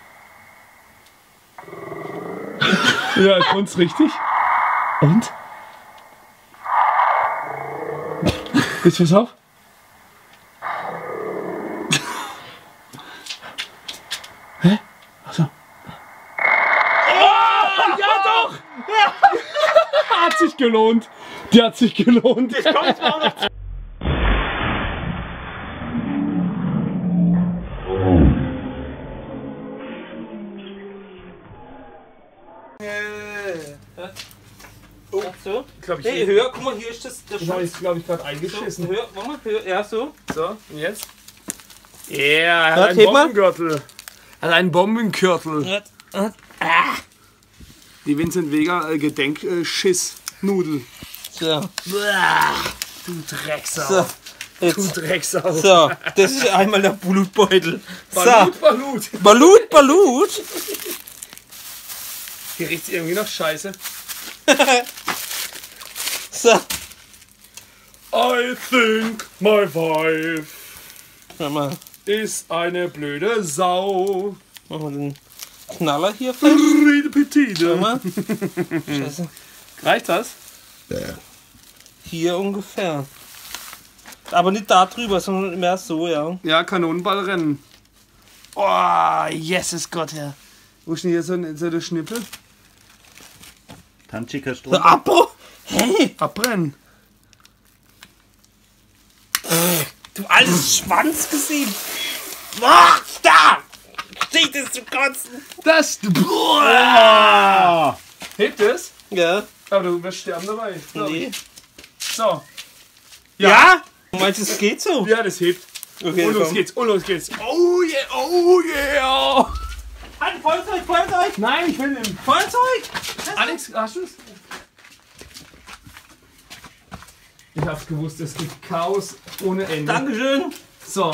[SPEAKER 3] Ja, grunzt richtig. Und? Jetzt pass auf. Hä? Achso. Oh, ja doch! Hat sich gelohnt. Die hat sich gelohnt.
[SPEAKER 2] Das kommt auch noch. So.
[SPEAKER 3] Glaub ich,
[SPEAKER 2] Hey, höher, guck mal, hier ist das der
[SPEAKER 3] Ich habe
[SPEAKER 2] Schutz.
[SPEAKER 3] jetzt, glaube ich, gerade
[SPEAKER 2] So,
[SPEAKER 3] eingeschissen.
[SPEAKER 2] höher, warte mal, höher, ja, so.
[SPEAKER 3] So, und jetzt? Ja, yeah, er
[SPEAKER 2] Ja,
[SPEAKER 3] hat einen
[SPEAKER 2] heb mal.
[SPEAKER 3] Bombengürtel. Er hat einen Bombengürtel.
[SPEAKER 2] Ja, ah,
[SPEAKER 3] Die Vincent Vega äh, Gedenkschiss-Nudel.
[SPEAKER 2] So.
[SPEAKER 3] Du Drecksau.
[SPEAKER 2] So.
[SPEAKER 3] Du
[SPEAKER 2] Jetzt.
[SPEAKER 3] Drecksau.
[SPEAKER 2] So, das ist einmal der Blutbeutel.
[SPEAKER 3] Balut,
[SPEAKER 2] So.
[SPEAKER 3] Balut.
[SPEAKER 2] Balut, Balut.
[SPEAKER 3] Hier riecht's irgendwie noch scheiße.
[SPEAKER 2] So.
[SPEAKER 3] I think my wife
[SPEAKER 2] Schau mal.
[SPEAKER 3] ist eine blöde Sau.
[SPEAKER 2] Machen wir den Knaller hier vielleicht.
[SPEAKER 3] Rede
[SPEAKER 2] Schau
[SPEAKER 3] Petite.
[SPEAKER 2] mal. Scheiße.
[SPEAKER 3] Reicht das?
[SPEAKER 2] Hier ungefähr. Aber nicht da drüber, sondern mehr so, ja.
[SPEAKER 3] Ja, Kanonenballrennen. Oh, Jesus Gott, ja. Wo ist denn hier so, ein- so der Schnippel?
[SPEAKER 1] Tanchika
[SPEAKER 2] So,
[SPEAKER 1] Strom.
[SPEAKER 2] Abbruch. Hey,
[SPEAKER 3] Abbrennen.
[SPEAKER 2] du altes Schwanzgesicht. Ach, da! Steht es zu kotzen.
[SPEAKER 3] Das.
[SPEAKER 1] Ah!
[SPEAKER 3] Hebt es?
[SPEAKER 2] Ja.
[SPEAKER 3] Aber du wirst sterben dabei. glaub ich.
[SPEAKER 2] Nee.
[SPEAKER 3] So.
[SPEAKER 2] Ja? Du meinst, es geht so?
[SPEAKER 3] Ja, das hebt.
[SPEAKER 2] Okay,
[SPEAKER 3] Und los
[SPEAKER 2] komm.
[SPEAKER 3] geht's, und los geht's. Oh yeah, oh yeah.
[SPEAKER 2] Halt, Feuerzeug, Feuerzeug,
[SPEAKER 3] Nein, ich will den.
[SPEAKER 2] Feuerzeug.
[SPEAKER 3] Alex, hast du's? Ich hab's gewusst, es gibt Chaos ohne Ende.
[SPEAKER 2] Dankeschön.
[SPEAKER 3] So.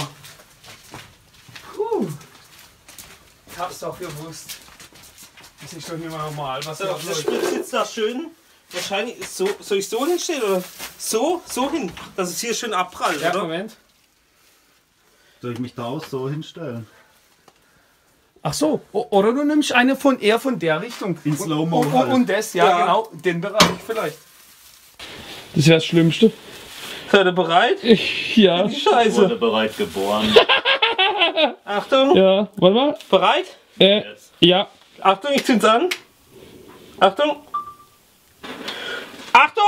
[SPEAKER 3] Puh. Ich hab's doch gewusst. Das ist doch nicht mal normal, was
[SPEAKER 2] So,
[SPEAKER 3] da
[SPEAKER 2] das
[SPEAKER 3] läuft.
[SPEAKER 2] spritzt jetzt da schön. Wahrscheinlich ist so. Soll ich so hinstellen oder so? So hin. Dass es hier schön abprallt,
[SPEAKER 3] Ja,
[SPEAKER 2] oder?
[SPEAKER 3] Moment.
[SPEAKER 1] Soll ich mich da auch so hinstellen?
[SPEAKER 3] Ach so, o- oder du nimmst eine von eher von der Richtung.
[SPEAKER 1] In Slow-Mo
[SPEAKER 3] Und, und,
[SPEAKER 1] halt.
[SPEAKER 3] und das, ja,
[SPEAKER 2] Ja.
[SPEAKER 3] genau, den Bereich vielleicht. Das wäre das Schlimmste.
[SPEAKER 2] Seid ihr bereit?
[SPEAKER 3] Ja.
[SPEAKER 2] Die Scheiße.
[SPEAKER 1] Wurde bereit geboren.
[SPEAKER 2] Achtung.
[SPEAKER 3] Ja, warte mal.
[SPEAKER 2] Bereit?
[SPEAKER 3] Äh, ja.
[SPEAKER 2] Achtung, ich zünd's an. Achtung. Achtung!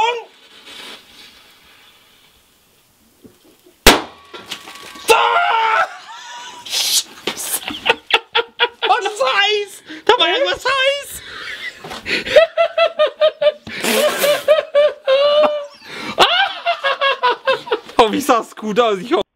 [SPEAKER 2] Ah! Oh, das ist heiß! Da war irgendwas heiß! Oh, wie sah's gut aus? Ich hoffe.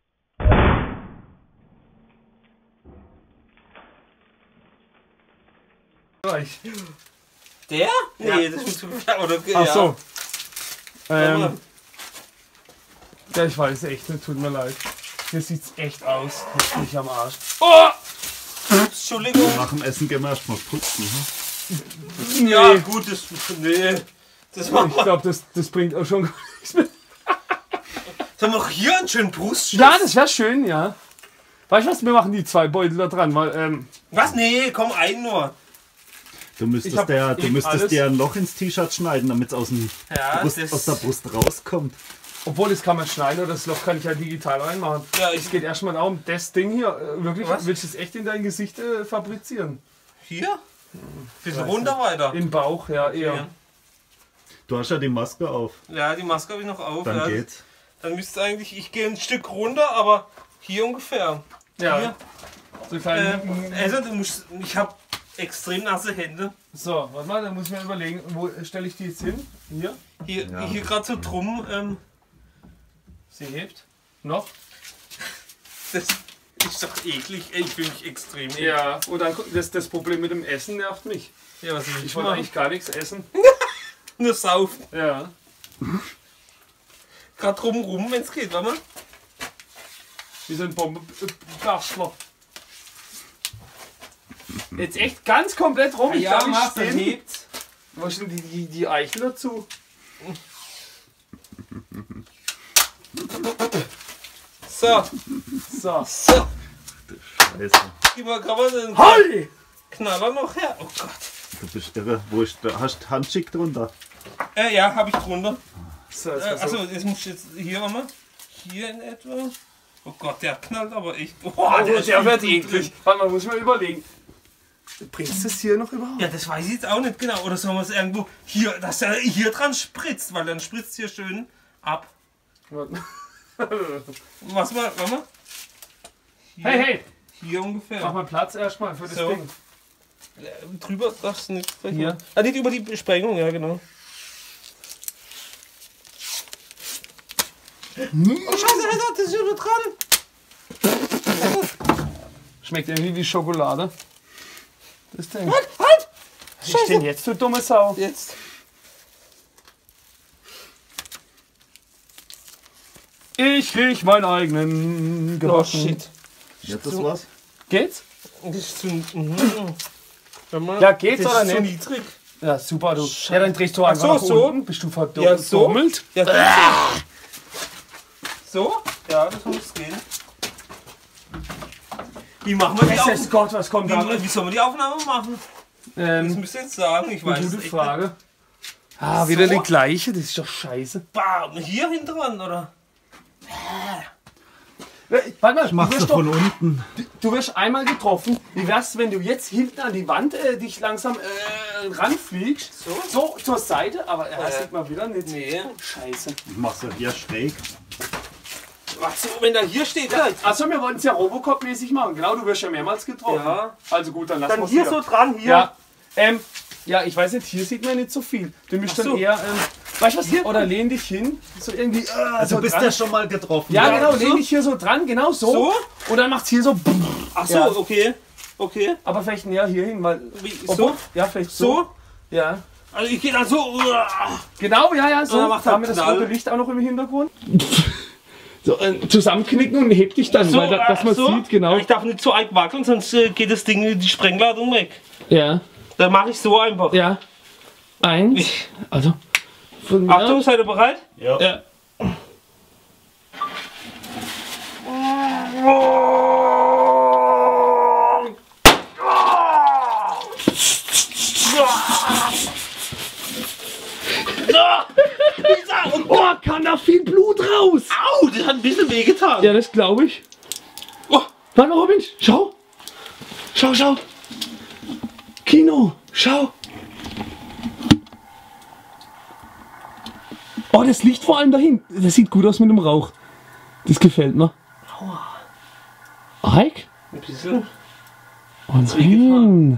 [SPEAKER 2] Der? Nee, das ist zu klar, oder?
[SPEAKER 3] Ach so.
[SPEAKER 2] Ja.
[SPEAKER 3] Ähm, ja, ich weiß echt nicht, tut mir leid. Hier sieht's echt aus. Jetzt bin ich am Arsch.
[SPEAKER 2] Oh! Entschuldigung.
[SPEAKER 1] Nach dem Essen gehen wir erstmal putzen. Hm?
[SPEAKER 2] Ja, gut, das. Nee. Das machen
[SPEAKER 3] Ich
[SPEAKER 2] wir.
[SPEAKER 3] glaube, das, das bringt auch schon gar nichts mehr.
[SPEAKER 2] Sollen wir auch hier einen schönen Brustschutz?
[SPEAKER 3] Ja, das wäre schön, ja. Weißt du was, wir machen die zwei Beutel da dran, weil, ähm,
[SPEAKER 2] Was? Nee, komm, einen nur.
[SPEAKER 1] Du
[SPEAKER 3] Ich
[SPEAKER 1] müsstest,
[SPEAKER 3] hab
[SPEAKER 1] der, du
[SPEAKER 3] eben
[SPEAKER 1] müsstest
[SPEAKER 3] alles-
[SPEAKER 1] dir ein Loch ins T-Shirt schneiden, damit es aus, dem
[SPEAKER 2] Ja,
[SPEAKER 1] Brust,
[SPEAKER 2] das-
[SPEAKER 1] aus der Brust rauskommt.
[SPEAKER 3] obwohl das kann man schneiden oder das Loch kann ich ja digital reinmachen.
[SPEAKER 2] Ja, ich-
[SPEAKER 3] es geht erstmal darum, das Ding hier, äh, wirklich,
[SPEAKER 2] Was?
[SPEAKER 3] willst du es echt in dein Gesicht äh, fabrizieren?
[SPEAKER 2] Hier? Bisschen runter weiter.
[SPEAKER 3] Im Bauch, ja, eher.
[SPEAKER 2] Ja.
[SPEAKER 1] Du hast ja die Maske auf,
[SPEAKER 2] Ja, die Maske habe ich noch auf.
[SPEAKER 1] dann
[SPEAKER 2] ja.
[SPEAKER 1] geht's.
[SPEAKER 2] Dann müsste eigentlich, ich gehe ein Stück runter, aber hier ungefähr.
[SPEAKER 3] Ja.
[SPEAKER 2] Hier.
[SPEAKER 3] So, kleine,
[SPEAKER 2] Ähm, also, du musst, ich habe extrem nasse Hände.
[SPEAKER 3] so, warte mal, da muss ich mir überlegen, wo stelle ich die jetzt hin? Hier?
[SPEAKER 2] Hier,
[SPEAKER 1] Ja.
[SPEAKER 2] hier gerade so drum. Ähm,
[SPEAKER 3] Sie hebt. Noch?
[SPEAKER 2] das ist doch eklig. Ey, ich fühle mich extrem eklig.
[SPEAKER 3] Ja, und dann das, das Problem mit dem Essen nervt mich.
[SPEAKER 2] Ja, was will
[SPEAKER 3] Ich
[SPEAKER 2] ich
[SPEAKER 3] wollte
[SPEAKER 2] machen?
[SPEAKER 3] eigentlich gar nichts essen.
[SPEAKER 2] Nur saufen.
[SPEAKER 3] Ja.
[SPEAKER 2] Gerade drumrum, wenn es geht, warte mal.
[SPEAKER 3] Wie so ein Bombenbastler. Jetzt echt ganz komplett rum. Ich
[SPEAKER 2] Ja,
[SPEAKER 3] darf nicht
[SPEAKER 2] mach's, dann
[SPEAKER 3] stehen.
[SPEAKER 2] hebt's.
[SPEAKER 3] Wo ist denn die, die, die Eichel dazu?
[SPEAKER 2] So,
[SPEAKER 3] So.
[SPEAKER 2] so.
[SPEAKER 1] Scheiße.
[SPEAKER 2] Gib mal gerade mal den
[SPEAKER 3] Hoi!
[SPEAKER 2] Knaller noch her. Oh Gott.
[SPEAKER 1] Du bist irre. Wo ist der? Hast du Handschick drunter?
[SPEAKER 2] Äh, ja, hab ich drunter.
[SPEAKER 3] So,
[SPEAKER 2] Äh,
[SPEAKER 3] jetzt pass
[SPEAKER 2] achso,
[SPEAKER 3] auf.
[SPEAKER 2] jetzt muss ich jetzt hier mal. Hier in etwa. Oh Gott, der knallt aber echt. Oh,
[SPEAKER 3] Oh,
[SPEAKER 2] der, ist
[SPEAKER 3] der
[SPEAKER 2] viel
[SPEAKER 3] wird
[SPEAKER 2] Blut
[SPEAKER 3] eklig.
[SPEAKER 2] drin.
[SPEAKER 3] Warte mal, muss ich mal überlegen. Bringst du es hier noch überhaupt?
[SPEAKER 2] Ja, das weiß ich jetzt auch nicht genau. Oder sollen wir es irgendwo hier, dass er hier dran spritzt, weil dann spritzt hier schön ab.
[SPEAKER 3] Warte.
[SPEAKER 2] Was mal, warte mal. Hier,
[SPEAKER 3] Hey, hey!
[SPEAKER 2] Hier ungefähr.
[SPEAKER 3] Mach mal Platz erstmal für das
[SPEAKER 2] So.
[SPEAKER 3] Ding.
[SPEAKER 2] Äh, Drüber darfst du nicht.
[SPEAKER 3] Hier.
[SPEAKER 2] Ah, nicht über die Sprengung, ja genau. Oh Scheiße, Alter, das ist ja nur dran.
[SPEAKER 3] Schmeckt irgendwie wie Schokolade. Das Ding.
[SPEAKER 2] Halt, halt!
[SPEAKER 3] Was ist denn jetzt, du dumme Sau?
[SPEAKER 2] Jetzt.
[SPEAKER 3] Ich riech meinen eigenen
[SPEAKER 2] Oh
[SPEAKER 3] Gerochen.
[SPEAKER 2] shit.
[SPEAKER 1] Jetzt ist was?
[SPEAKER 3] Geht's?
[SPEAKER 2] Das ist zu. Mhm. Warte mal.
[SPEAKER 3] Ja, geht's
[SPEAKER 2] das
[SPEAKER 3] oder
[SPEAKER 2] ist zu
[SPEAKER 3] nicht?
[SPEAKER 2] niedrig.
[SPEAKER 3] Ja, super, du. Ja, dann drehst du einfach
[SPEAKER 2] so,
[SPEAKER 3] nach
[SPEAKER 2] so.
[SPEAKER 3] unten. Bist du verdummelt?
[SPEAKER 2] Ja, so. Ja, so? Ja, das muss gehen. Wie machen wir die
[SPEAKER 3] Jesus
[SPEAKER 2] Aufnahme?
[SPEAKER 3] Gott, was kommt da?
[SPEAKER 2] Wie, wie sollen wir die Aufnahme machen? Das
[SPEAKER 3] Ähm,
[SPEAKER 2] müsst ihr jetzt sagen. Ich weiß
[SPEAKER 3] eine
[SPEAKER 2] es
[SPEAKER 3] gute
[SPEAKER 2] echt
[SPEAKER 3] Frage. Ah, wieder
[SPEAKER 2] So.
[SPEAKER 3] die gleiche, das ist doch scheiße.
[SPEAKER 2] nicht. Bam, hier hinten dran, oder?
[SPEAKER 3] Warte mal, du
[SPEAKER 1] Machst du
[SPEAKER 3] wirst,
[SPEAKER 1] von
[SPEAKER 3] doch,
[SPEAKER 1] unten.
[SPEAKER 3] du wirst einmal getroffen. Wie wär's, wenn du jetzt hinten an die Wand äh, dich langsam äh, ranfliegst?
[SPEAKER 2] So?
[SPEAKER 3] So zur Seite, aber er
[SPEAKER 2] Äh,
[SPEAKER 3] sieht mal wieder nicht.
[SPEAKER 2] Nee.
[SPEAKER 3] Scheiße.
[SPEAKER 1] Ich mach's ja hier schräg.
[SPEAKER 2] Ach so, wenn da hier steht, ja.
[SPEAKER 3] Achso, wir wollten es ja Robocop-mäßig machen. Genau, du wirst ja mehrmals getroffen.
[SPEAKER 2] Ja.
[SPEAKER 3] Also gut, dann lass
[SPEAKER 2] Dann
[SPEAKER 3] mal's
[SPEAKER 2] hier
[SPEAKER 3] wieder.
[SPEAKER 2] so dran, hier.
[SPEAKER 3] Ja. Ähm, ja, ich weiß nicht, hier sieht man nicht so viel. Du müsst
[SPEAKER 2] Ach so.
[SPEAKER 3] dann eher, ähm, weißt du was hier? Oder lehn dich hin, so irgendwie, äh,
[SPEAKER 1] Also
[SPEAKER 3] so
[SPEAKER 1] bist
[SPEAKER 3] dran.
[SPEAKER 1] ja schon mal getroffen.
[SPEAKER 3] Ja,
[SPEAKER 2] Ja,
[SPEAKER 3] genau,
[SPEAKER 2] so.
[SPEAKER 3] lehn dich hier so dran, genau so.
[SPEAKER 2] So?
[SPEAKER 3] Und dann macht's hier so,
[SPEAKER 2] Ach so,
[SPEAKER 3] Ja.
[SPEAKER 2] okay. Okay.
[SPEAKER 3] aber vielleicht näher hier hin, weil,
[SPEAKER 2] Wie,
[SPEAKER 3] obwohl-
[SPEAKER 2] so?
[SPEAKER 3] ja, vielleicht so.
[SPEAKER 2] So?
[SPEAKER 3] Ja.
[SPEAKER 2] Also ich gehe dann so. uah.
[SPEAKER 3] Genau, ja, ja,
[SPEAKER 2] Und
[SPEAKER 3] so.
[SPEAKER 2] dann macht
[SPEAKER 3] Da
[SPEAKER 2] er
[SPEAKER 3] haben wir das
[SPEAKER 2] Knall.
[SPEAKER 3] rote Licht auch noch im Hintergrund. So, äh, zusammenknicken und heb dich dann,
[SPEAKER 2] So,
[SPEAKER 3] weil da, dass man
[SPEAKER 2] so.
[SPEAKER 3] sieht, genau.
[SPEAKER 2] Ich darf nicht zu arg wackeln, sonst äh, geht das Ding, die Sprengladung weg.
[SPEAKER 3] Ja,
[SPEAKER 2] Dann mache ich so einfach.
[SPEAKER 3] ja. Eins, also, von mir.
[SPEAKER 2] Achtung, seid ihr bereit?
[SPEAKER 1] Ja.
[SPEAKER 3] Ja. Oh, kann da viel Blut raus!
[SPEAKER 2] Au, das hat ein bisschen wehgetan.
[SPEAKER 3] Ja, das glaube ich.
[SPEAKER 2] Oh.
[SPEAKER 3] Warte mal, Robin, schau! Schau, schau! Kino, schau! Oh, das Licht vor allem dahin. Das sieht gut aus mit dem Rauch. Das gefällt mir. Ike?
[SPEAKER 2] Ein bisschen.
[SPEAKER 3] Oh nein!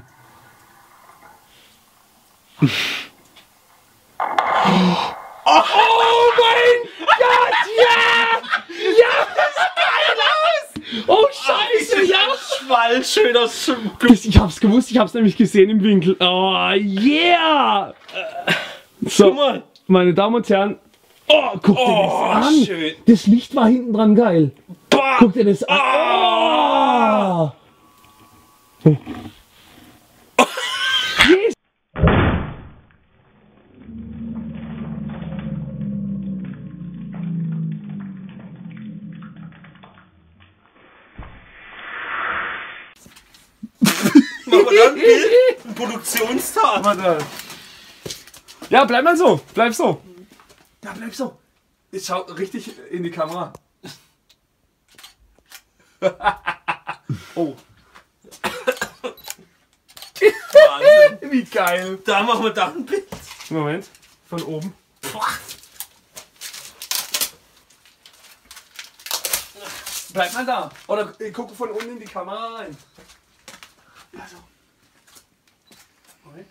[SPEAKER 3] Oh mein Gott, ja! Ja, das sieht geil aus! Oh Scheiße, ja!
[SPEAKER 2] Schwall, schön aus.
[SPEAKER 3] Das, ich hab's gewusst, ich hab's nämlich gesehen im Winkel. Oh yeah! So,
[SPEAKER 2] Guck mal.
[SPEAKER 3] meine Damen und Herren. Oh, guck dir
[SPEAKER 2] Oh,
[SPEAKER 3] das an!
[SPEAKER 2] schön.
[SPEAKER 3] Das Licht war hinten dran geil.
[SPEAKER 2] Bah.
[SPEAKER 3] Guck dir das an. Oh. Yes.
[SPEAKER 2] Machen wir dann ein Bild? Ein Produktionstag.
[SPEAKER 3] Warte. Ja, bleib mal so. Bleib so. Ja, bleib so. Jetzt schau richtig in die Kamera. Oh.
[SPEAKER 2] Wahnsinn.
[SPEAKER 3] Wie geil.
[SPEAKER 2] Da machen wir da ein Bild.
[SPEAKER 3] Moment. Von oben. Bleib mal da. Oder ich gucke von unten in die Kamera rein. Also. Moment.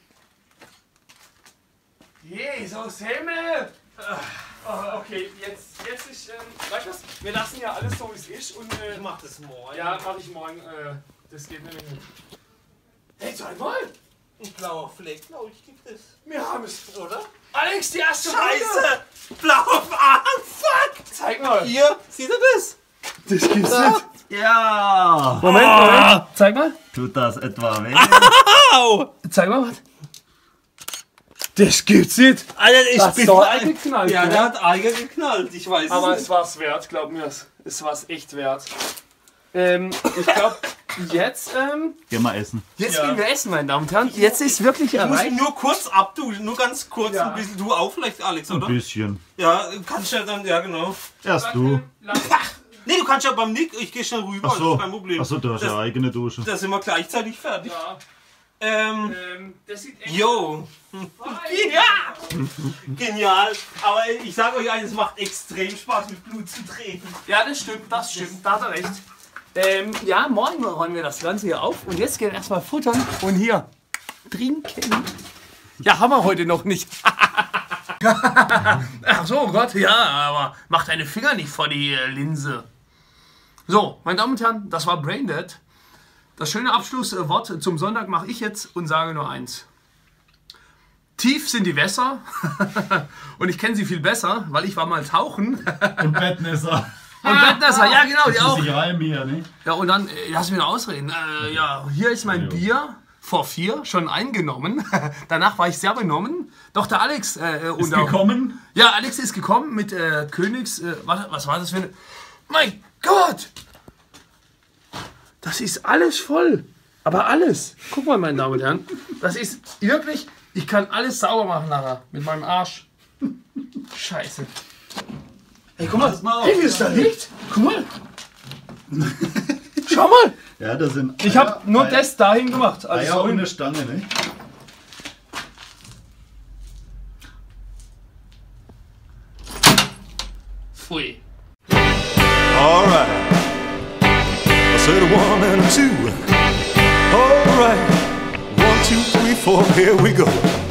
[SPEAKER 3] Jesus Himmel! Oh, okay, jetzt, jetzt ist, ähm, weißt du was? Wir lassen ja alles so wie es ist und äh,
[SPEAKER 2] Ich mach das morgen.
[SPEAKER 3] ja, mach ich morgen. Äh, das geht nämlich nicht. Hey, zeig mal!
[SPEAKER 2] Ein blauer Fleck, glaube ich, gibt es.
[SPEAKER 3] Wir haben es.
[SPEAKER 2] Oder?
[SPEAKER 3] Alex, die erste Runde!
[SPEAKER 2] Scheiße! Blauer Arm, fuck!
[SPEAKER 3] Zeig mal!
[SPEAKER 2] Hier, seht ihr das?
[SPEAKER 3] Das gibt's
[SPEAKER 2] Da.
[SPEAKER 3] nicht!
[SPEAKER 1] Ja!
[SPEAKER 3] Moment, Moment. Zeig mal.
[SPEAKER 1] Tut das etwa weh?
[SPEAKER 2] Au!
[SPEAKER 3] Zeig mal was. Das gibt's nicht.
[SPEAKER 2] Alter, ich
[SPEAKER 3] Das
[SPEAKER 2] bin
[SPEAKER 3] ist doch eingeknallt,
[SPEAKER 2] Ja,
[SPEAKER 3] ne?
[SPEAKER 2] der hat Eiger geknallt, ich weiß
[SPEAKER 3] Aber
[SPEAKER 2] es
[SPEAKER 3] es
[SPEAKER 2] nicht.
[SPEAKER 3] war's wert, glaub mir. Es war's echt wert. Ähm, ich glaube, jetzt, ähm,
[SPEAKER 1] Geh mal essen.
[SPEAKER 3] jetzt
[SPEAKER 2] Ja.
[SPEAKER 3] gehen wir essen, meine Damen und Herren. Jetzt ist wirklich
[SPEAKER 2] Ich muss
[SPEAKER 3] erreicht.
[SPEAKER 2] ihn nur kurz abduschen, nur ganz kurz
[SPEAKER 3] Ja.
[SPEAKER 2] ein bisschen. Du auch vielleicht, Alex,
[SPEAKER 1] Ein
[SPEAKER 2] oder?
[SPEAKER 1] bisschen.
[SPEAKER 2] Ja, kannst du ja dann, ja genau.
[SPEAKER 1] Erst du.
[SPEAKER 2] Nee, du kannst ja beim Nick, ich geh schnell rüber,
[SPEAKER 1] Ach
[SPEAKER 2] das
[SPEAKER 1] so.
[SPEAKER 2] ist kein Problem.
[SPEAKER 1] Ach so, du hast ja eigene Dusche.
[SPEAKER 2] Da sind wir gleichzeitig fertig.
[SPEAKER 3] Ja,
[SPEAKER 2] Ähm,
[SPEAKER 3] ähm, das sieht echt
[SPEAKER 2] yo. Ja! Genial. Aber ich sag euch eines, es macht extrem Spaß, mit Blut zu drehen.
[SPEAKER 3] Ja, das stimmt, das stimmt, da hat er recht. Ähm, ja, morgen räumen wir das Ganze hier auf und jetzt gehen wir erstmal futtern und hier trinken. Ja, haben wir heute noch nicht. Ach so, Gott, ja, aber mach deine Finger nicht vor die äh, Linse. So, meine Damen und Herren, das war Braindead. Das schöne Abschlusswort zum Sonntag mache ich jetzt und sage nur eins. Tief sind die Wässer und ich kenne sie viel besser, weil ich war mal tauchen.
[SPEAKER 1] Und Bettnässer.
[SPEAKER 3] Und Bettnässer, ja genau, die auch.
[SPEAKER 1] Ich reime hier, ne?
[SPEAKER 3] Ja, und dann, äh, lass mich noch ausreden. Äh, ja, hier ist mein Bier vor vier schon eingenommen. Danach war ich sehr benommen. Doch der Alex äh,
[SPEAKER 1] Ist
[SPEAKER 3] und
[SPEAKER 1] gekommen.
[SPEAKER 3] Ja, Alex ist gekommen mit äh, Königs. Äh, was, was war das für eine. Mein Gott! Das ist alles voll. Aber alles. Guck mal, meine Damen und Herren. Das ist wirklich. Ich kann alles sauber machen nachher. Mit meinem Arsch. Scheiße. Hey, guck mal.
[SPEAKER 1] mal auf.
[SPEAKER 3] Hey, wie es da liegt. Guck mal. Schau mal.
[SPEAKER 1] Ja, da sind.
[SPEAKER 3] Ich habe nur das dahin gemacht. Also
[SPEAKER 1] Eier
[SPEAKER 3] so
[SPEAKER 1] und
[SPEAKER 3] in-
[SPEAKER 1] eine Stange, ne?
[SPEAKER 3] Pfui.
[SPEAKER 6] All right. I said a one and a two. All right. One, two, three, four. Here we go.